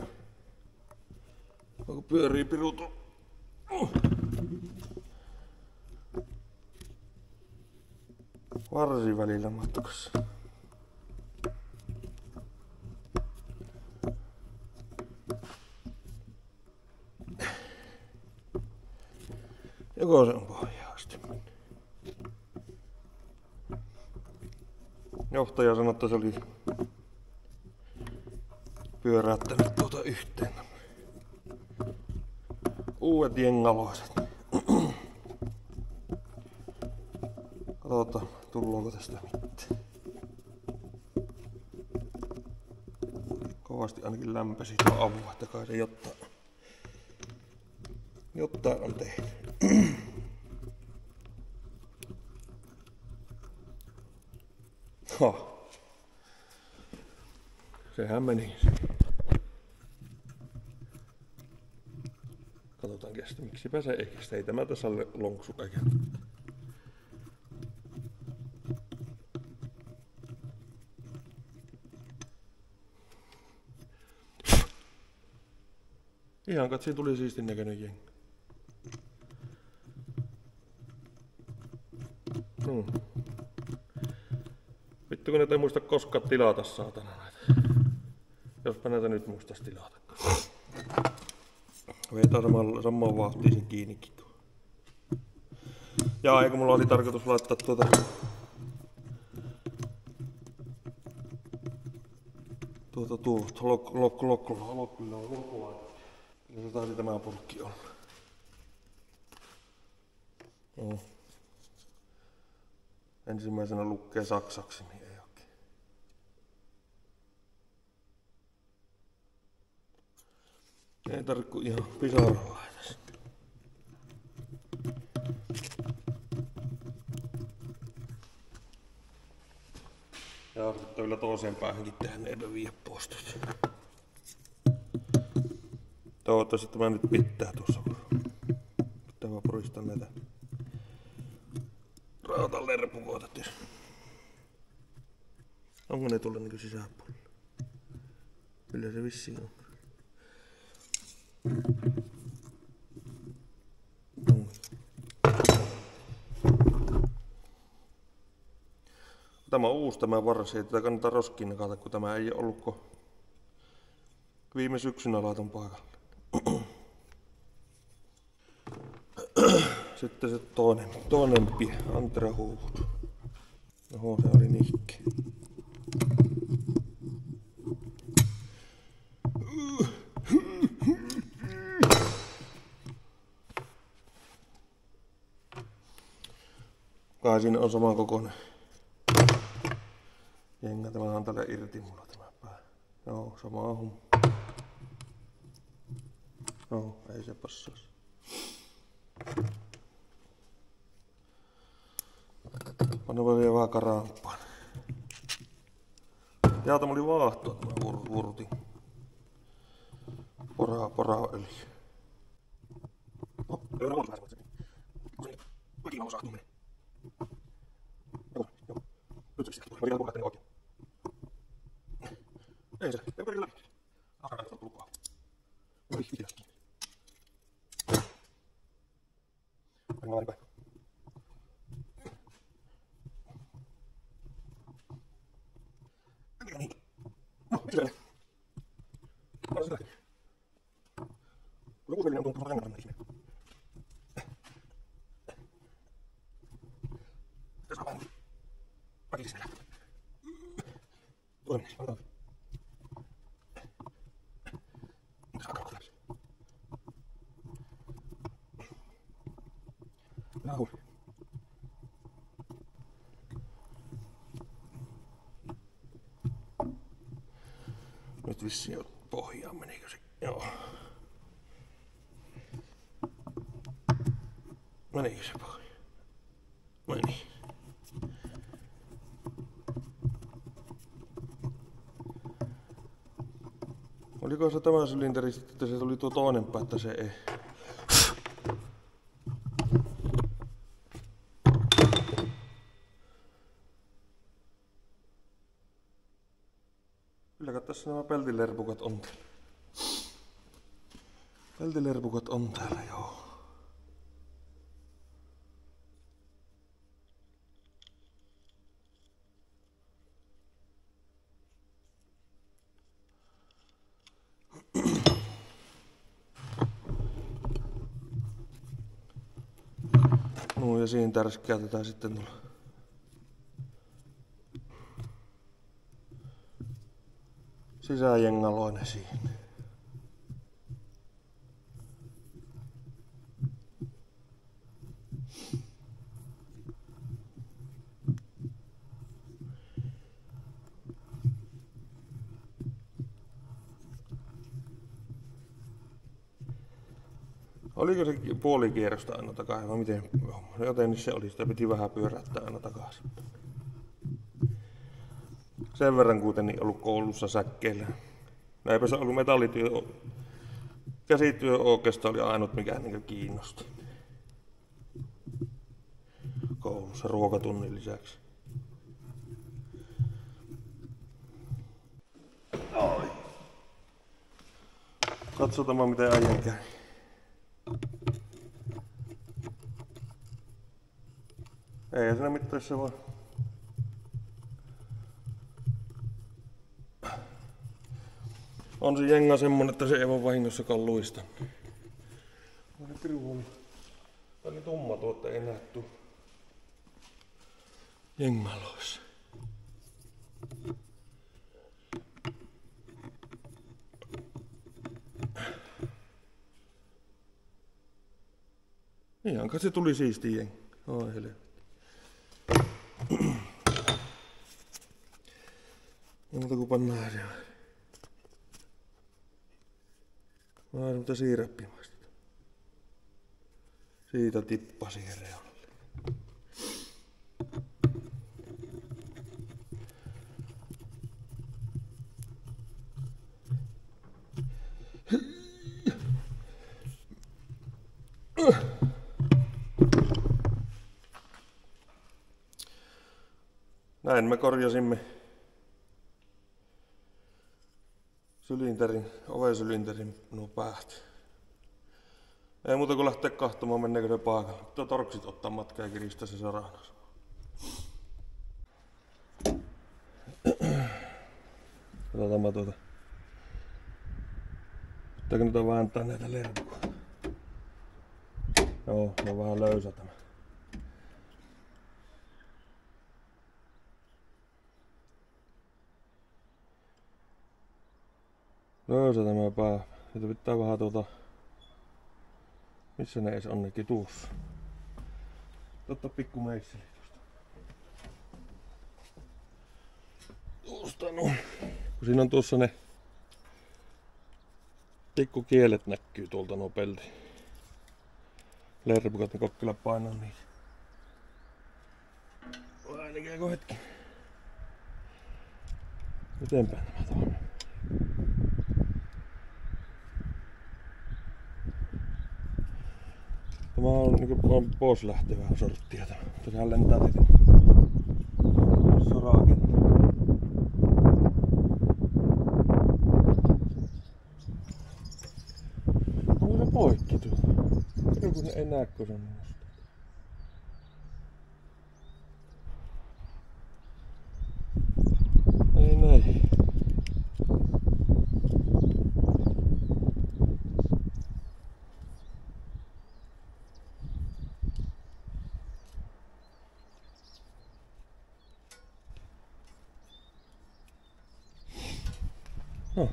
Onko pyörii pirutu? Varsin välillä matkassa. Joko se on pohjaan asti mennyt. Johtaja sanoi, että se oli pyöräyttänyt tuota yhteen. Uudet jengaloiset. Katsotaan, tullaanko tästä mitään. Kovasti ainakin lämpösi tuo avua, että kai se jotain, jotain on tehnyt. Ha. Sehän meni. Katsotaan kestä, miksipä se ei kestä. Ei tämä tässä ole lonksu eikä. Ihan katsi, tuli siistin näköinen jengi. Hmm. Vittu kun näitä ei muista koskaan tilata, saatana näitä. Jospa näitä nyt muistais tilata. Vetää samaan, samaan vauhtiin sen kiinnikin. Jaa, eikö mulla oli tarkoitus laittaa tuota tuota tuota lok lok lok lok lok. Ja se taisi tämä purkki olla. No. Ensimmäisenä lukee saksaksi, niin ei oikein. Ei tarvitse kuin ihan pisaraa tässä. Ja sitten vielä toiseen päähänkin tehdään eipä viiä postot. Toivottavasti tämä nyt pitää tuossa. Pitää vaan puristaa näitä rautalerpukoita. Onko ne tullut niinku sisäpuolelle? Kyllä se vissiin on. Tämä on uusi tämä varsi, ei tätä kannata roskiin nakata, kun tämä ei ollutko viime syksynä laiton paikalle. Sitten se toinen, toinen pie, antrahuut. Oho, se oli nihke. Kai siinä on saman kokoinen jenga. Tämä on tällä irti mulla tämä pää. Joo, sama homma. Joo, ei se passaisi. Pannaan vielä vähän karampaan. Jaa, tämä oli vaahtoa tämä vur, vurti. Poraa, poraa öljy. No, ei ole vaan se. Mäkin on saahtuminen. Joo, joo. Nyt se tulee. Mä vielä kukaan tänne oikein. Ei se, ei ole läpi. Alkaa katsoa lukua. Oi, itse. Mennään vaan päin. No, mitä se? Anna se läpi. Joku selinen on tuossa rengan ihminen. Tässä on vähän väkillisenä lähtö. Toinen, anna. Mitä saa karkku läpi? Rahu. Nyt vissiin pohjaan, menikö se? Joo. Menikö se pohjaan? Meni. Oliko se tämä sylinteri sitten, että se tuli tuo toinen pää, että se ei? Kyllä tässä nämä peltilerpukat on täällä. Peltilerpukat on täällä, joo. No ja siinä tärskää tätä sitten tulla. Sisäjengaloinen siinä. Oliko se puoli kierrosta aina takaisin vai miten? Joten se oli, sitä piti vähän pyöräyttää aina takaisin. Sen verran kuitenkin ollut koulussa säkkeillä. Näinpä se ollut metallityö, käsityö oikeastaan oli ainut mikä niin kiinnosti. Koulussa ruokatunnin lisäksi. Oi. Katsotaan miten ajan käy. Ei siinä mitään se voi. On se jenga semmonen, että se ei voi vahingossakaan luista. On ne piru oli. Tää oli tumma tuotta, ei nähty jengaloissa. Ihanko se tuli siisti jengi. Oi helvetti. Ja muuta kuin pannaan siellä. Mä oon mutta siirappi maisteta. Siitä tippaa siihen reunalle. Näin me korjasimme sylinterin, ovensylinterin nuo päät. Ei muuta kuin lähteä kahtomaan menneekö ne paikalle. Pitää torksit ottaa matkaa ja kiristää se seuraavaksi. Katsotaan mä tuota. Pitääkö nyt vääntää näitä lerpukoita? Joo, ne on vähän löysä tämä. Löysä tämä pää. Siitä pitää vähän tuota... Missä ne ees onnekin tuossa? Totta pikku meisseli tuosta. Tuosta noin. Kun siinä on tuossa ne... Pikku kielet näkyy tuolta nuo pelti. Lerpukat, niin kokkila painaa niitä. Vai tekeekö hetki? Mitenpäin nämä tuohon? Tämä on niinku on pois lähtevää sorttia. Tässähän lentää tietenkin sorakin. Onko se poikki tuo? Kato kun ei näe kun se on musta. Ei näin. No.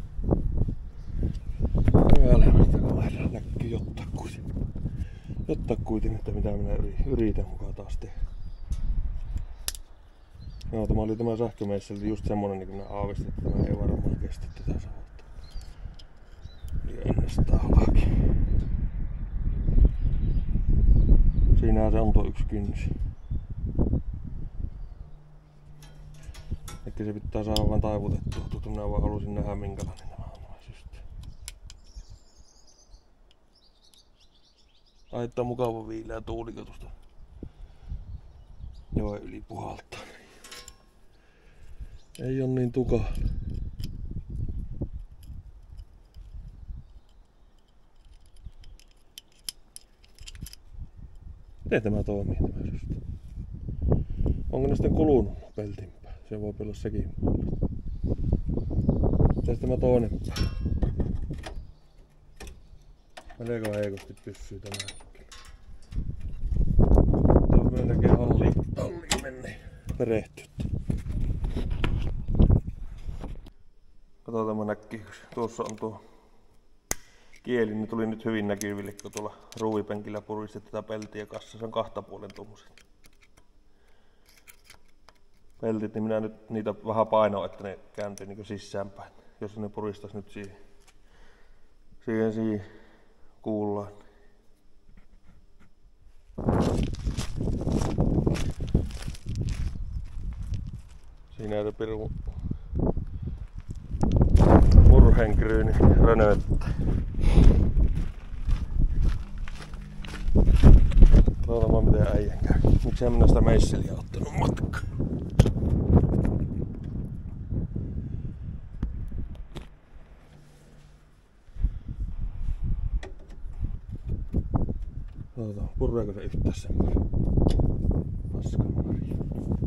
Hyvälemästä kaverilla näkyy jotakuitin. Jotakuitin, että mitä minä yritän mukaan taas tehdä. Joo, tämä oli tämä sähkömeisseli just semmonen niin kuin minä aavistin, että tämä ei varmaan kestä tätä savottaa. ennestään halki. Siinähän se on tuo yksi kynsi. Ehkä se pitää saada vaan taivutettua. Tuota minä vaan halusin nähdä minkälainen nämä on nämä systeemi. Laittaa mukava viileä tuuliko tuosta joen yli puhaltaa. Ei oo niin tuka. Miten tämä toimii tämä systeemi? Onko ne sitten kulunut peltinpää? Se voi olla sekin. Miten tämä toinen pää? Melko heikosti pyssyy tämäkin. Tämä on melkein halliin, halliin menneen perehtyttä. Katsotaan mä näkkiin, tuossa on tuo kieli, niin tuli nyt hyvin näkyville, kun tuolla ruuvipenkillä puristettiin tätä peltiä kassassa. Se on kahta puolen tuommoiset peltit, niin minä nyt niitä vähän painoin, että ne kääntyy niin sisäänpäin. Jos ne puristaisi nyt siihen, siihen, siihen kuullaan. Siinä ei ole pirun murhenkryyni rönöttää. Katsotaan miten äijän käy. Miksi en minä sitä meisseliä ottanut matkaan? Katsotaan, purreeko se yhtään semmoinen paskanmarja.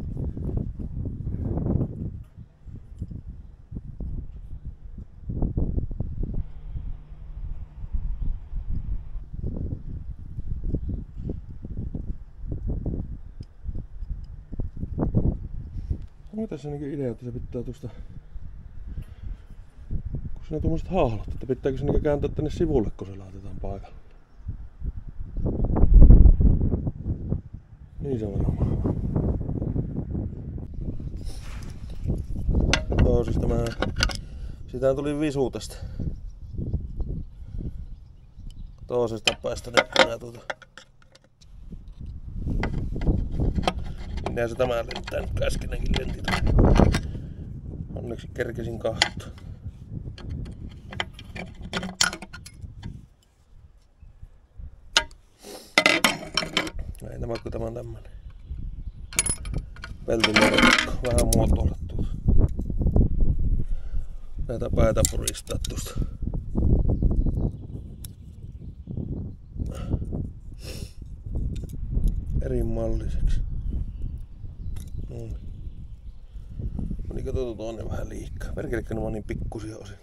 Onko tässä niinku idea, että se pitää tuosta, kun siinä on tuommoiset haahlot, että pitääkö se niinku kääntää tänne sivulle, kun se laitetaan paikalle? Niin se varmaan. Joo, siis tämä, siitä tuli visu tästä toisesta päästä nyt minä tuota. Minä se tämä lentää nyt äskenenkin lenti. Onneksi kerkesin kahtoa. Näin tämä kun tämä on tämmönen peltimerkko, vähän muotoilettu. Näitä päätä puristaa tuosta. Eri malliseksi. Noin. Niin katsottu tuonne vähän liikaa. Perkelikö nämä on niin pikkusia osin.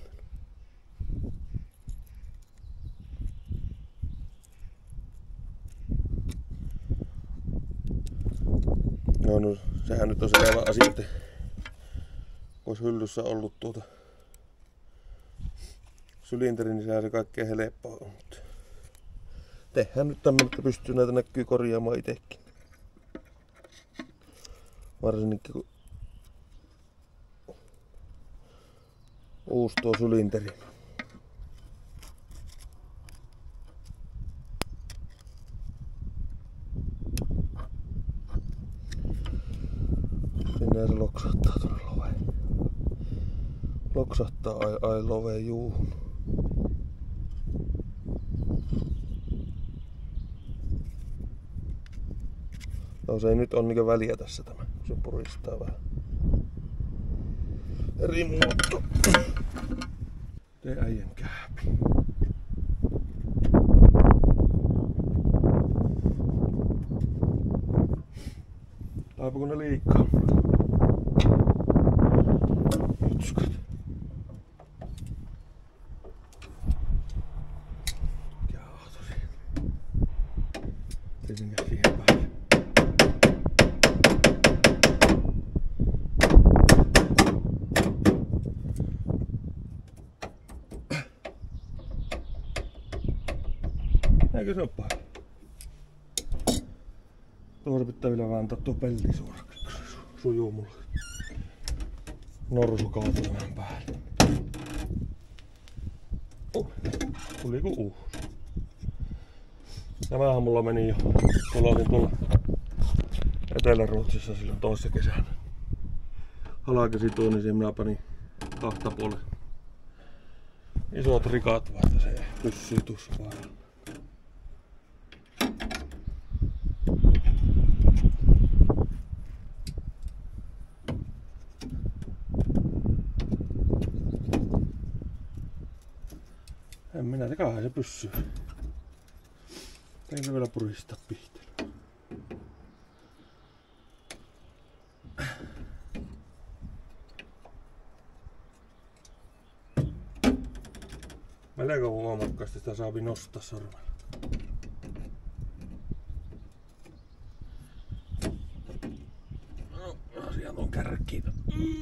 No, no sehän nyt on selvä asia, että olisi hyllyssä ollut tuota sylinteri, niin sehän se kaikkein helppoa on. Tehdään nyt tämmönen, että pystyy näitä näkyy korjaamaan itekin. Varsinkin kun uusi tuo sylinteri. Sinne se loksahtaa tuonne loveen. Loksahtaa ai, ai loveen juuhun. No se ei nyt on niinku väliä tässä tämä, kun se puristaa vähän eri muoto. Tee äijän kääpi. Taipuuko ne liikaa? Jutskat. Mikä auto siinä? Tietenkään siihen päälle. Eikö se oo paha? Tuossa pitää vielä vääntää tuo pelti suoraksi, kun se sujuu mulle. Norsu kaatui tämän päälle. Uh. Tuli ku uusi. Tämähän mulla meni jo, kun olin tuolla Etelä-Ruotsissa silloin toissa kesänä. Halakesi tuo, niin siihen minä panin kahta puolen isot rikat, vaikka se pyssyy tuossa vaaralla. En minä, tekahan se pyssyy. Ei se vielä puristaa pihtelyä. Melko voimakkaasti sitä saapi nostaa sormella. No, asiaan on kärkkiitä.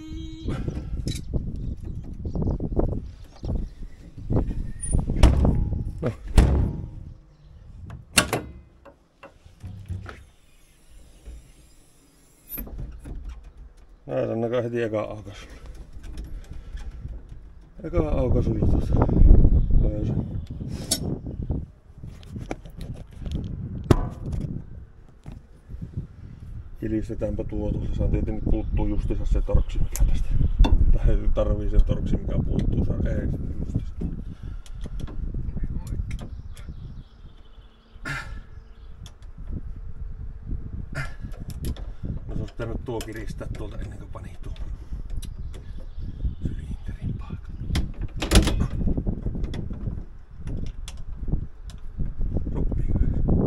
No. Näin näkään heti eka aukasulla. Eka aukasulla tuossa löysä. Kilistetäänpä tuo tuossa. Saan tietenkin puuttuu justiinsa se torksi mikä tästä. Tai tarvii sen torksi mikä puuttuu. Saa ei justiinsa. No se olisi pitänyt tuo kiristää tuolta ennen kuin pani tuon sylinterin paikan. Sopiiko?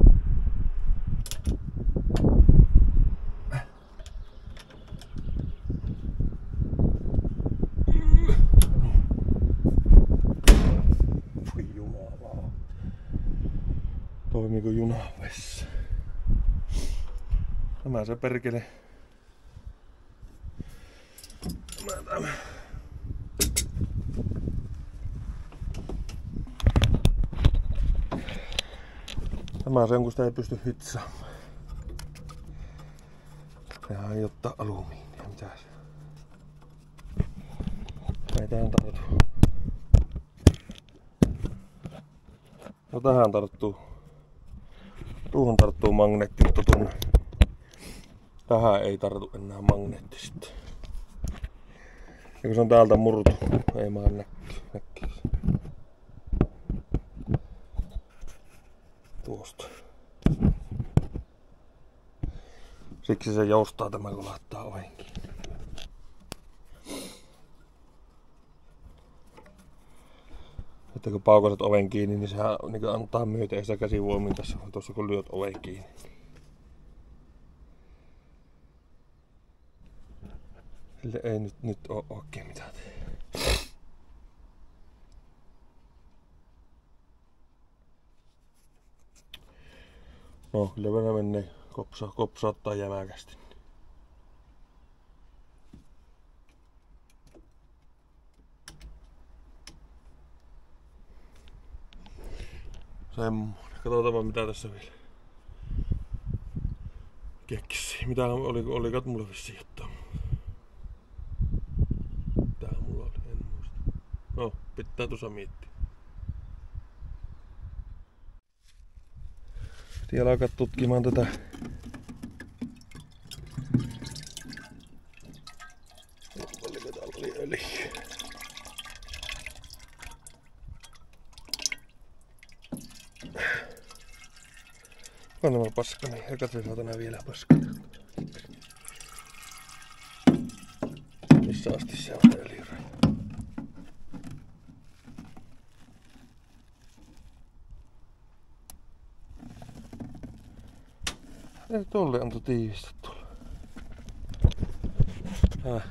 Voi jumalaa. Toimiiko junavessa? Tämä se perkele. Tämä tämä. Tämä se on, kun sitä ei pysty hitsaamaan. Sehän ei ottaa alumiinia. Mitä se? Ei tähän tartu. No tähän tarttuu. Tuohon tarttuu magneetti, mutta tuonne. Tähän ei tartu enää magneetti sitten. Ja kun se on täältä murtu, ei maa näkyy. näkyy. Tuosta. Siksi se joustaa tämä, kun laittaa oven kiinni. Että kun paukaset oven kiinni, niin sehän niin antaa myöten ja sitä käsivoimin tässä, tuossa kun lyöt oven kiinni. Sille ei nyt, nyt ole oikein mitään tehdä. No, kyllä venä menee kopsa, kopsauttaa jämäkästi. Semmoinen. Katsotaan mitä tässä vielä keksii. Mitä oli, olikat mulla vissiin jotain. Mitähän mulla oli, en muista. No, pitää tuossa miettiä. Piti alkaa tutkimaan tätä oliko täällä oli öljyä. On nämä paskani, ja katsotaan saatana vielä paskani. Missä asti se on se öljyraja? Ei tolle antoi tiivistä tuolla. Häh.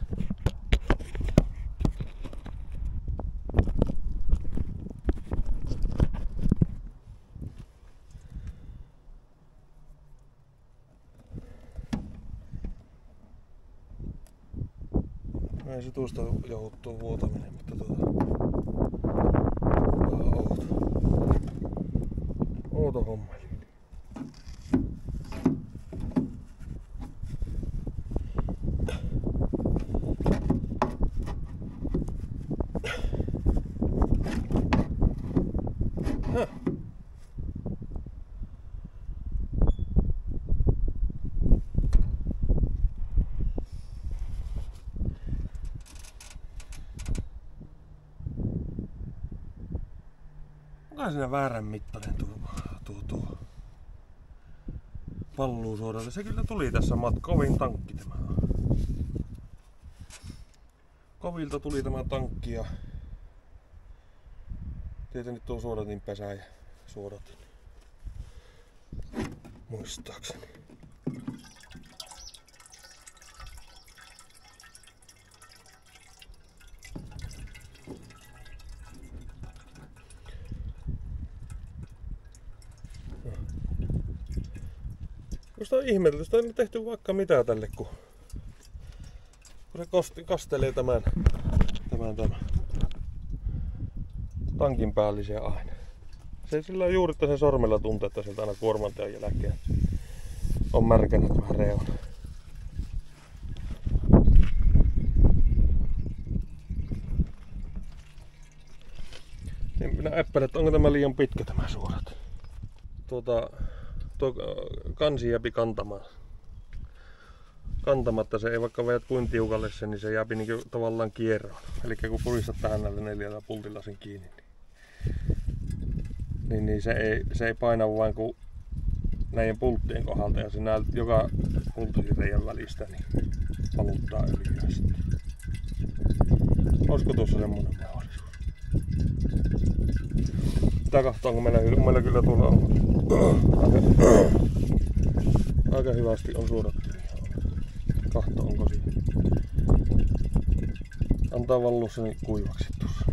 Ei se tuosta joutuu vuotaminen, mutta tuota... Vähän outo. Outo homma. Onkohan siinä väärän mittainen tuo, tuo, tuo palluusuodatin? Se kyllä tuli tässä mat kovin tankki tämä. Kovilta tuli tämä tankki ja tietenkin tuo suodatin pesä ja suodatin. Muistaakseni. Musta on ihmetelty, sitä on tehty vaikka mitä tälle, kun, kun se kosti, kastelee tämän, tämän, tämän tankin päällisiä aina. Se sillä on juuri sen sormella tuntee, että sieltä aina kuormantajan jälkeen on märkänä tämä reuna. Niin minä epäilen, että onko tämä liian pitkä tämä suorat. Tuota, tuo kansi jääpi kantamaan. Kantamatta se ei vaikka veät kuin tiukalle sen, niin se jääpi niinku tavallaan kierroon. Eli kun puristat tähän näillä neljällä pultilla sen kiinni, niin, niin, niin se, ei, se ei paina vain kuin näiden pulttien kohdalta ja se näet joka pulttireijän välistä niin valuttaa öljyä sitten. Olisiko tuossa semmonen mahdollisuus? Tää kahtaa, kun meillä, meillä kyllä tuolla on aika, aika hyvästi on suodattu. Kahto onko siinä. Antaa vallua sen kuivaksi tuossa.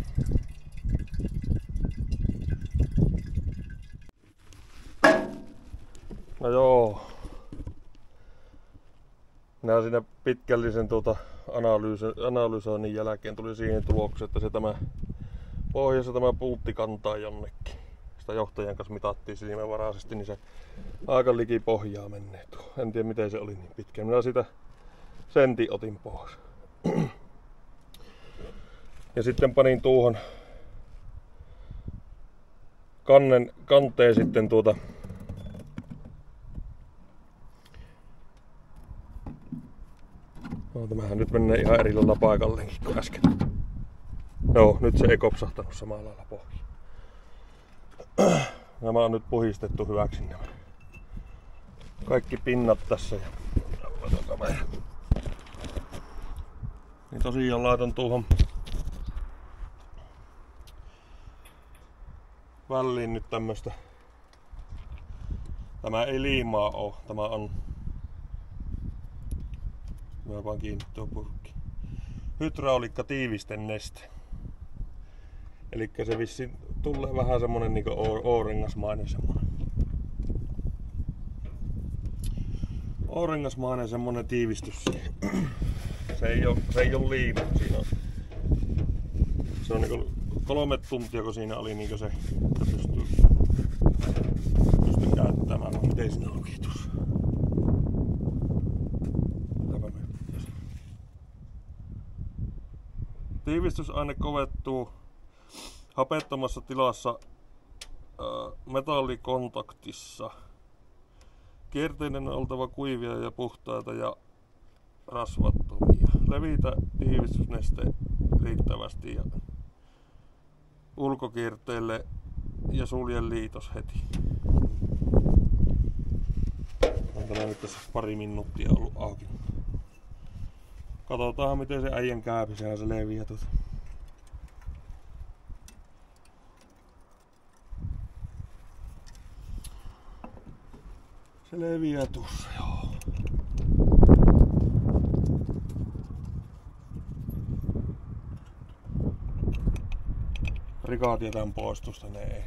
No joo. Minä siinä pitkällisen tuota analysoinnin jälkeen tuli siihen tulokseen, että se tämä pohjassa tämä pultti kantaa jonnekin. Sitä johtajan kanssa mitattiin silmävaraisesti, niin se aika liki pohjaa menee tuo. En tiedä miten se oli niin pitkä. Minä sitä sentin otin pois. Ja sitten panin tuohon kannen, kanteen sitten tuota no, tämähän nyt menee ihan eri lailla paikalleenkin kuin äsken. Joo, nyt se ei kopsahtanut samalla lailla pohjaan. Nämä on nyt puhistettu hyväksi nämä kaikki pinnat tässä. Ja niin tosiaan laitan tuohon väliin nyt tämmöstä. Tämä ei liimaa oo, tämä on mä vaan kiinni tuo purkki. Hydraulikka tiivisten neste. Elikkä se vissiin tulee vähän semmonen niinku O-rengasmainen semmonen. O-rengasmainen semmonen tiivistys. Se ei oo, se ei oo liima. Siinä on, se on niinku kolme tuntia kun siinä oli niinku se, että pystyy, pystyy käyttämään. No, miten siinä luki tuossa? Tiivistysaine kovettuu hapettomassa tilassa ää, metallikontaktissa. Kierteiden on oltava kuivia ja puhtaita ja rasvattomia. Levitä tiivistysneste riittävästi ja ulkokierteelle ja sulje liitos heti. On tämä nyt tässä pari minuuttia ollut auki. Katsotaan miten se äijän käypi, sehän se leviää tuota. Se leviää tuossa, joo. Rikaat jätän pois tuosta, ne ei.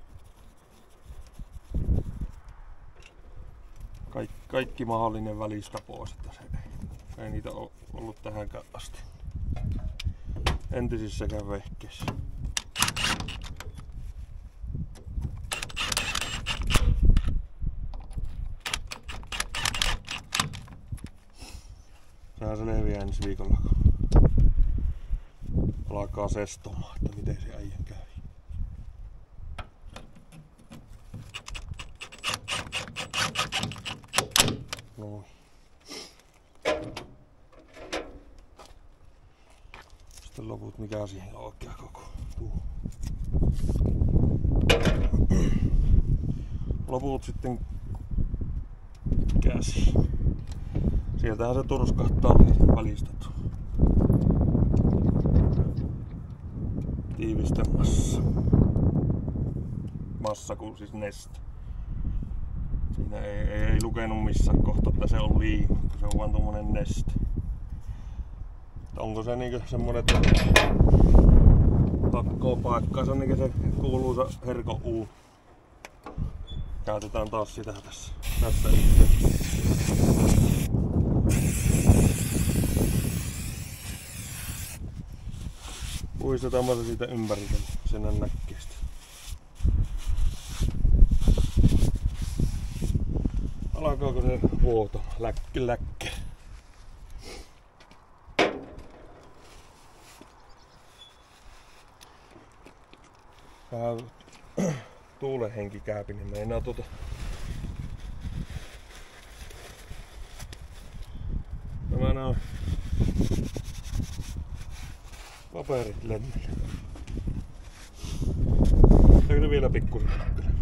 Kaik, kaikki mahdollinen välistä pois, että se ei. Ei niitä ole ollut tähänkään asti. Entisissäkään vehkeissä. Sehän se leviää ensi viikolla, kun alkaa sestomaan, että miten se äijän käy. Noin. Sitten loput mikä siihen on oikea koko. Tuo. loput sitten käsiin. Sieltähän se turskahtaa välistä tuo tiivistemassa. Massa kuin siis neste. Siinä ei, ei, ei lukenut missään kohtaa, että se on liima, se on vaan tommonen neste. Onko se niinkö semmonen, että takkoo paikkaa, se on niinkö se kuuluisa Herko U. Käytetään taas sitä tässä, tässä yhteydessä. Puistetaan se siitä ympäriltä, sen näkee sitä. Alkaako se vuoto? Läkki, läkki. Vähän tuulenhenki käypi, niin meinaa tuota nämä nää on paperit lennellä. Eikö ne vielä pikkusen kyllä?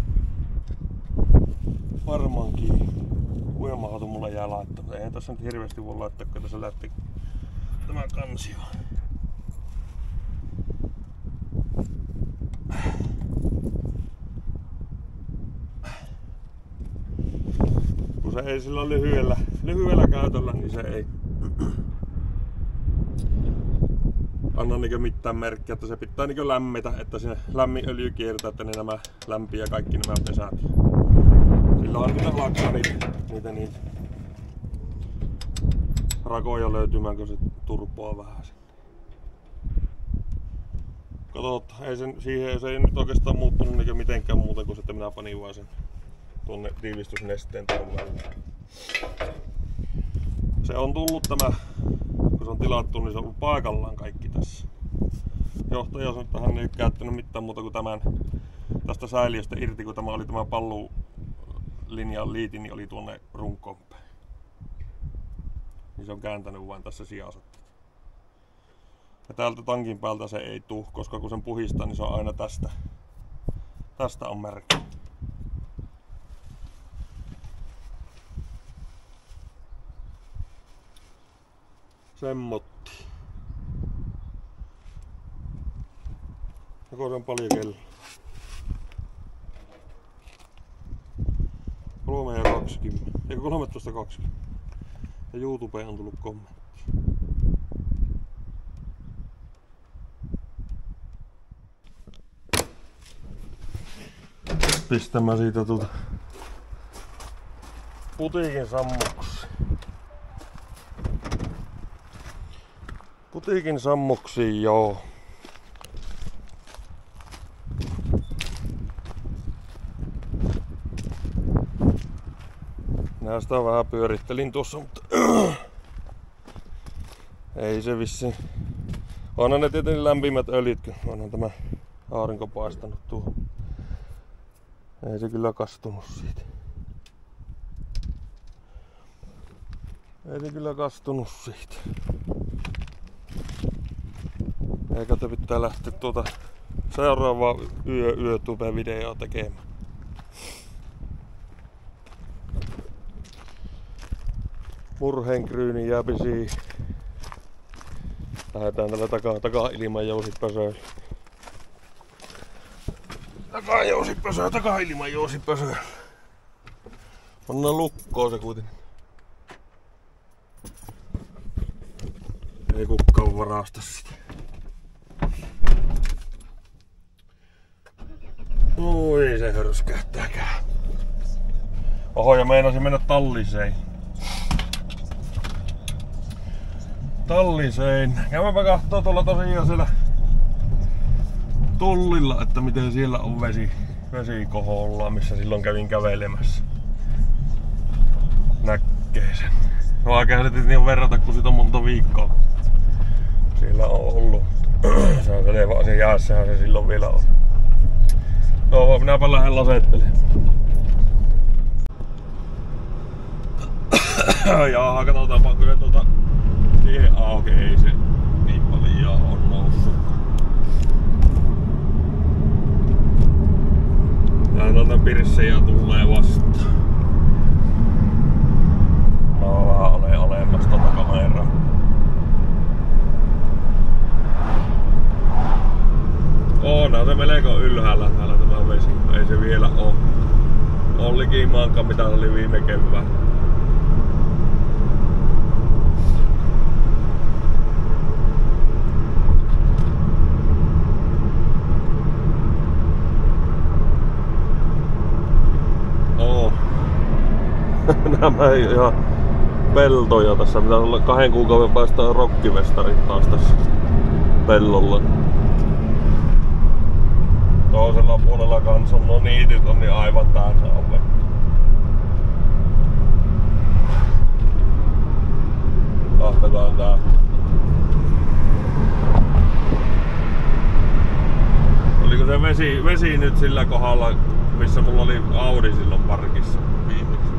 Varmaankin uimahatu mulle jää laittamatta. Ei tässä nyt hirveästi voi laittaa, kun tässä lähti tämä kansio. Kun se ei sillä lyhyellä, lyhyellä käytöllä, niin se ei anna niinkö mitään merkkiä, että se pitää niinkö lämmitä, että sinne lämmin öljy kiertää, että ne nämä lämpiä kaikki nämä pesät. Silloin niitä alkaa niitä, niitä, niitä rakoja löytymään, kun se turpoaa vähän sinne. Katsotaan, ei sen, siihen se ei nyt oikeastaan muuttunut niinkö mitenkään muuta kuin että minä panin vaan sen tuonne tiivistysnesteen tuon väliin. Se on tullut tämä, kun se on tilattu, niin se on ollut paikallaan kaikki tässä. Johtaja on sanonut, että hän ei käyttänyt mitään muuta kuin tämän tästä säiliöstä irti, kun tämä oli tämä pallulinjan liiti, niin oli tuonne runkoon päin. Niin se on kääntänyt vain tässä sijassa. Ja täältä tankin päältä se ei tuu, koska kun sen puhistaa, niin se on aina tästä. Tästä on merkki. Semmotti. Joko se on paljon kello? kolme ja kaksikymmentä. Eikö kolmetoista kaksikymmentä? Ja YouTubeen on tullut kommentti. Pistän mä siitä tuota putiikin sammuksi. Putiikin sammuksiin, joo. Nää sitä vähän pyörittelin tuossa, mutta ei se vissiin. Onhan ne tietenkin lämpimät öljyt, kun onhan tämä aurinko paistanut tuohon. Ei se kyllä kastunut siitä. Ei se kyllä kastunut siitä. Eikä te pitää lähteä tuota seuraavaa yö, YouTube-videoa tekemään. Murheenkryyni jääpi siihen. Lähdetään tällä takaa, takaa ilman jousipösöillä. Takaa jousipösöillä, takaa ilman jousipösöillä. Pannaan lukkoon se kuitenkin. Ei kukaan varasta sitä. Oi se hörskähtääkään. Oho, ja meinasin mennä Talliseen. Talliseen. Käymäpä kahtoo tuolla tosiaan siellä tullilla, että miten siellä on vesi, vesikoholla, missä silloin kävin kävelemässä. Näkee sen. Vaikea se niin verrata, kun siitä on monta viikkoa. Siellä on ollut. Se on selvä asia, jäässähän se silloin vielä on. No, minäpä lähden lasettelemaan. Jaa, katsotaanpa kyllä tuota tie auki, ei se niin paljon on noussut. noita pirssejä tulee vastaan. No vähän ole olemassa tota kameraa. Onhan se melko ylhäällä täällä tämä vesi. Ei se vielä oo. On likimaankaan mitä oli viime kevään. Oo. Nämä ihan peltoja tässä. Pitää olla kahden kuukauden päästä rokkivestarit taas tässä pellolla. Toisella puolella kans on, no niityt on niin aivan täynnä on vettä. Katsotaan tää. Oliko se vesi, vesi nyt sillä kohdalla, missä mulla oli Audi silloin parkissa viimeksi?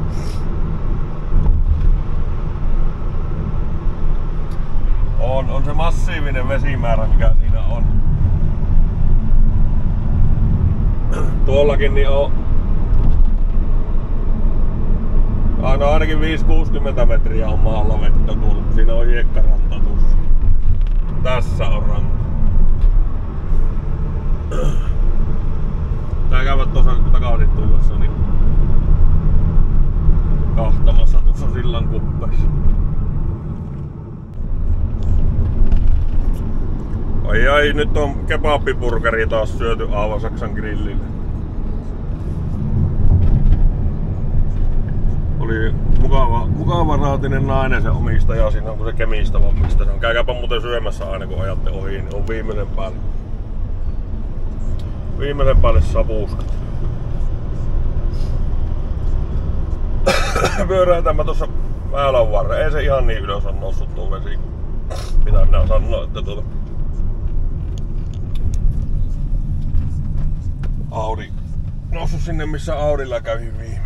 On, on se massiivinen vesimäärä mikä siinä on. Tuollakin niin on aina ainakin viisi kuusikymmentä metriä on maalla vettä tuolla. Siinä on hiekkaranta tuossa. Tässä on ranta. Tää käyvät tuossa takaisin tullessa niin kahtamassa tuossa sillan kuppeissa. Ai ai, nyt on kebabipurkari taas syöty Aavasaksan grillille. Oli mukava, mukava raatinen nainen se omistaja siinä, kun se Kemistä valmistaa. Se on käykääpä muuten syömässä aina kun ajatte ohi, niin on viimeisen päälle. Viimeisen päälle sapuskat. Pyöräytän mä tuossa väylän varren. Ei se ihan niin ylös on noussut tuo vesi. Mitä minä sanoa, että tuota Audi noussut sinne missä Audilla kävi viime.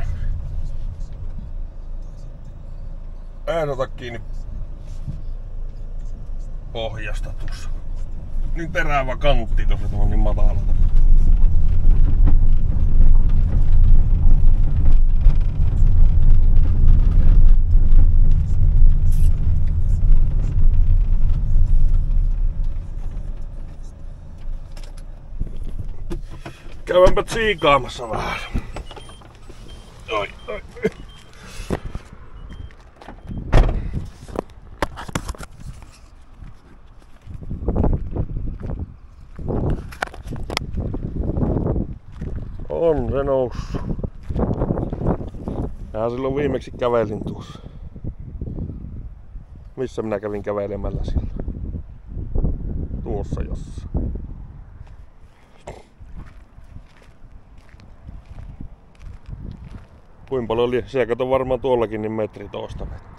En ota kiinni pohjasta tuossa. Niin terävä kantti tuossa tuohon niin matalalta. Käydäänpä tsiikaamassa vähän. Oi, oi. On se noussut. Mä silloin viimeksi kävelin tuossa. Missä minä kävin kävelemällä siellä? Tuossa jossain. Kuinka paljon oli? Siellä kato varmaan tuollakin niin metri toista vettä.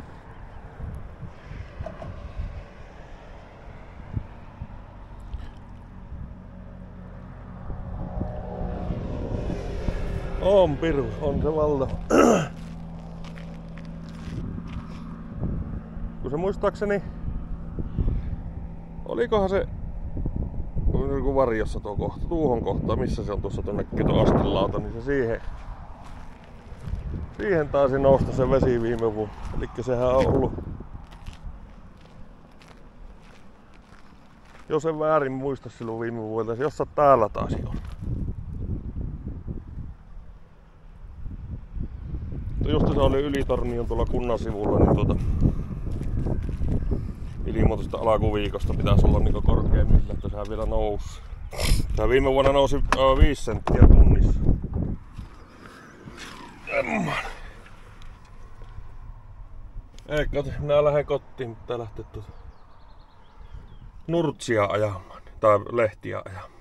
On piru, on se valta. Kun se muistaakseni, olikohan se joku varjossa tuo kohta, tuohon kohtaan, missä se on tuossa tuonne astelauta, niin se siihen Siihen taisi nousta se vesi viime vuonna. Elikkä sehän on ollut, jos en väärin muista silloin viime vuodelta, jossa täällä taisi on. Just se oli Ylitornion tuolla kunnan sivulla, niin tuota ilmoitusta alakuviikosta pitäisi olla niinku korkeimmilla, että sehän vielä nousi. Sehän viime vuonna nousi äh, viisi senttiä tunnissa. Ei kato, minä lähden kotiin, pitää lähteä tuota Nurtsia ajamaan, tai lehtiä ajamaan.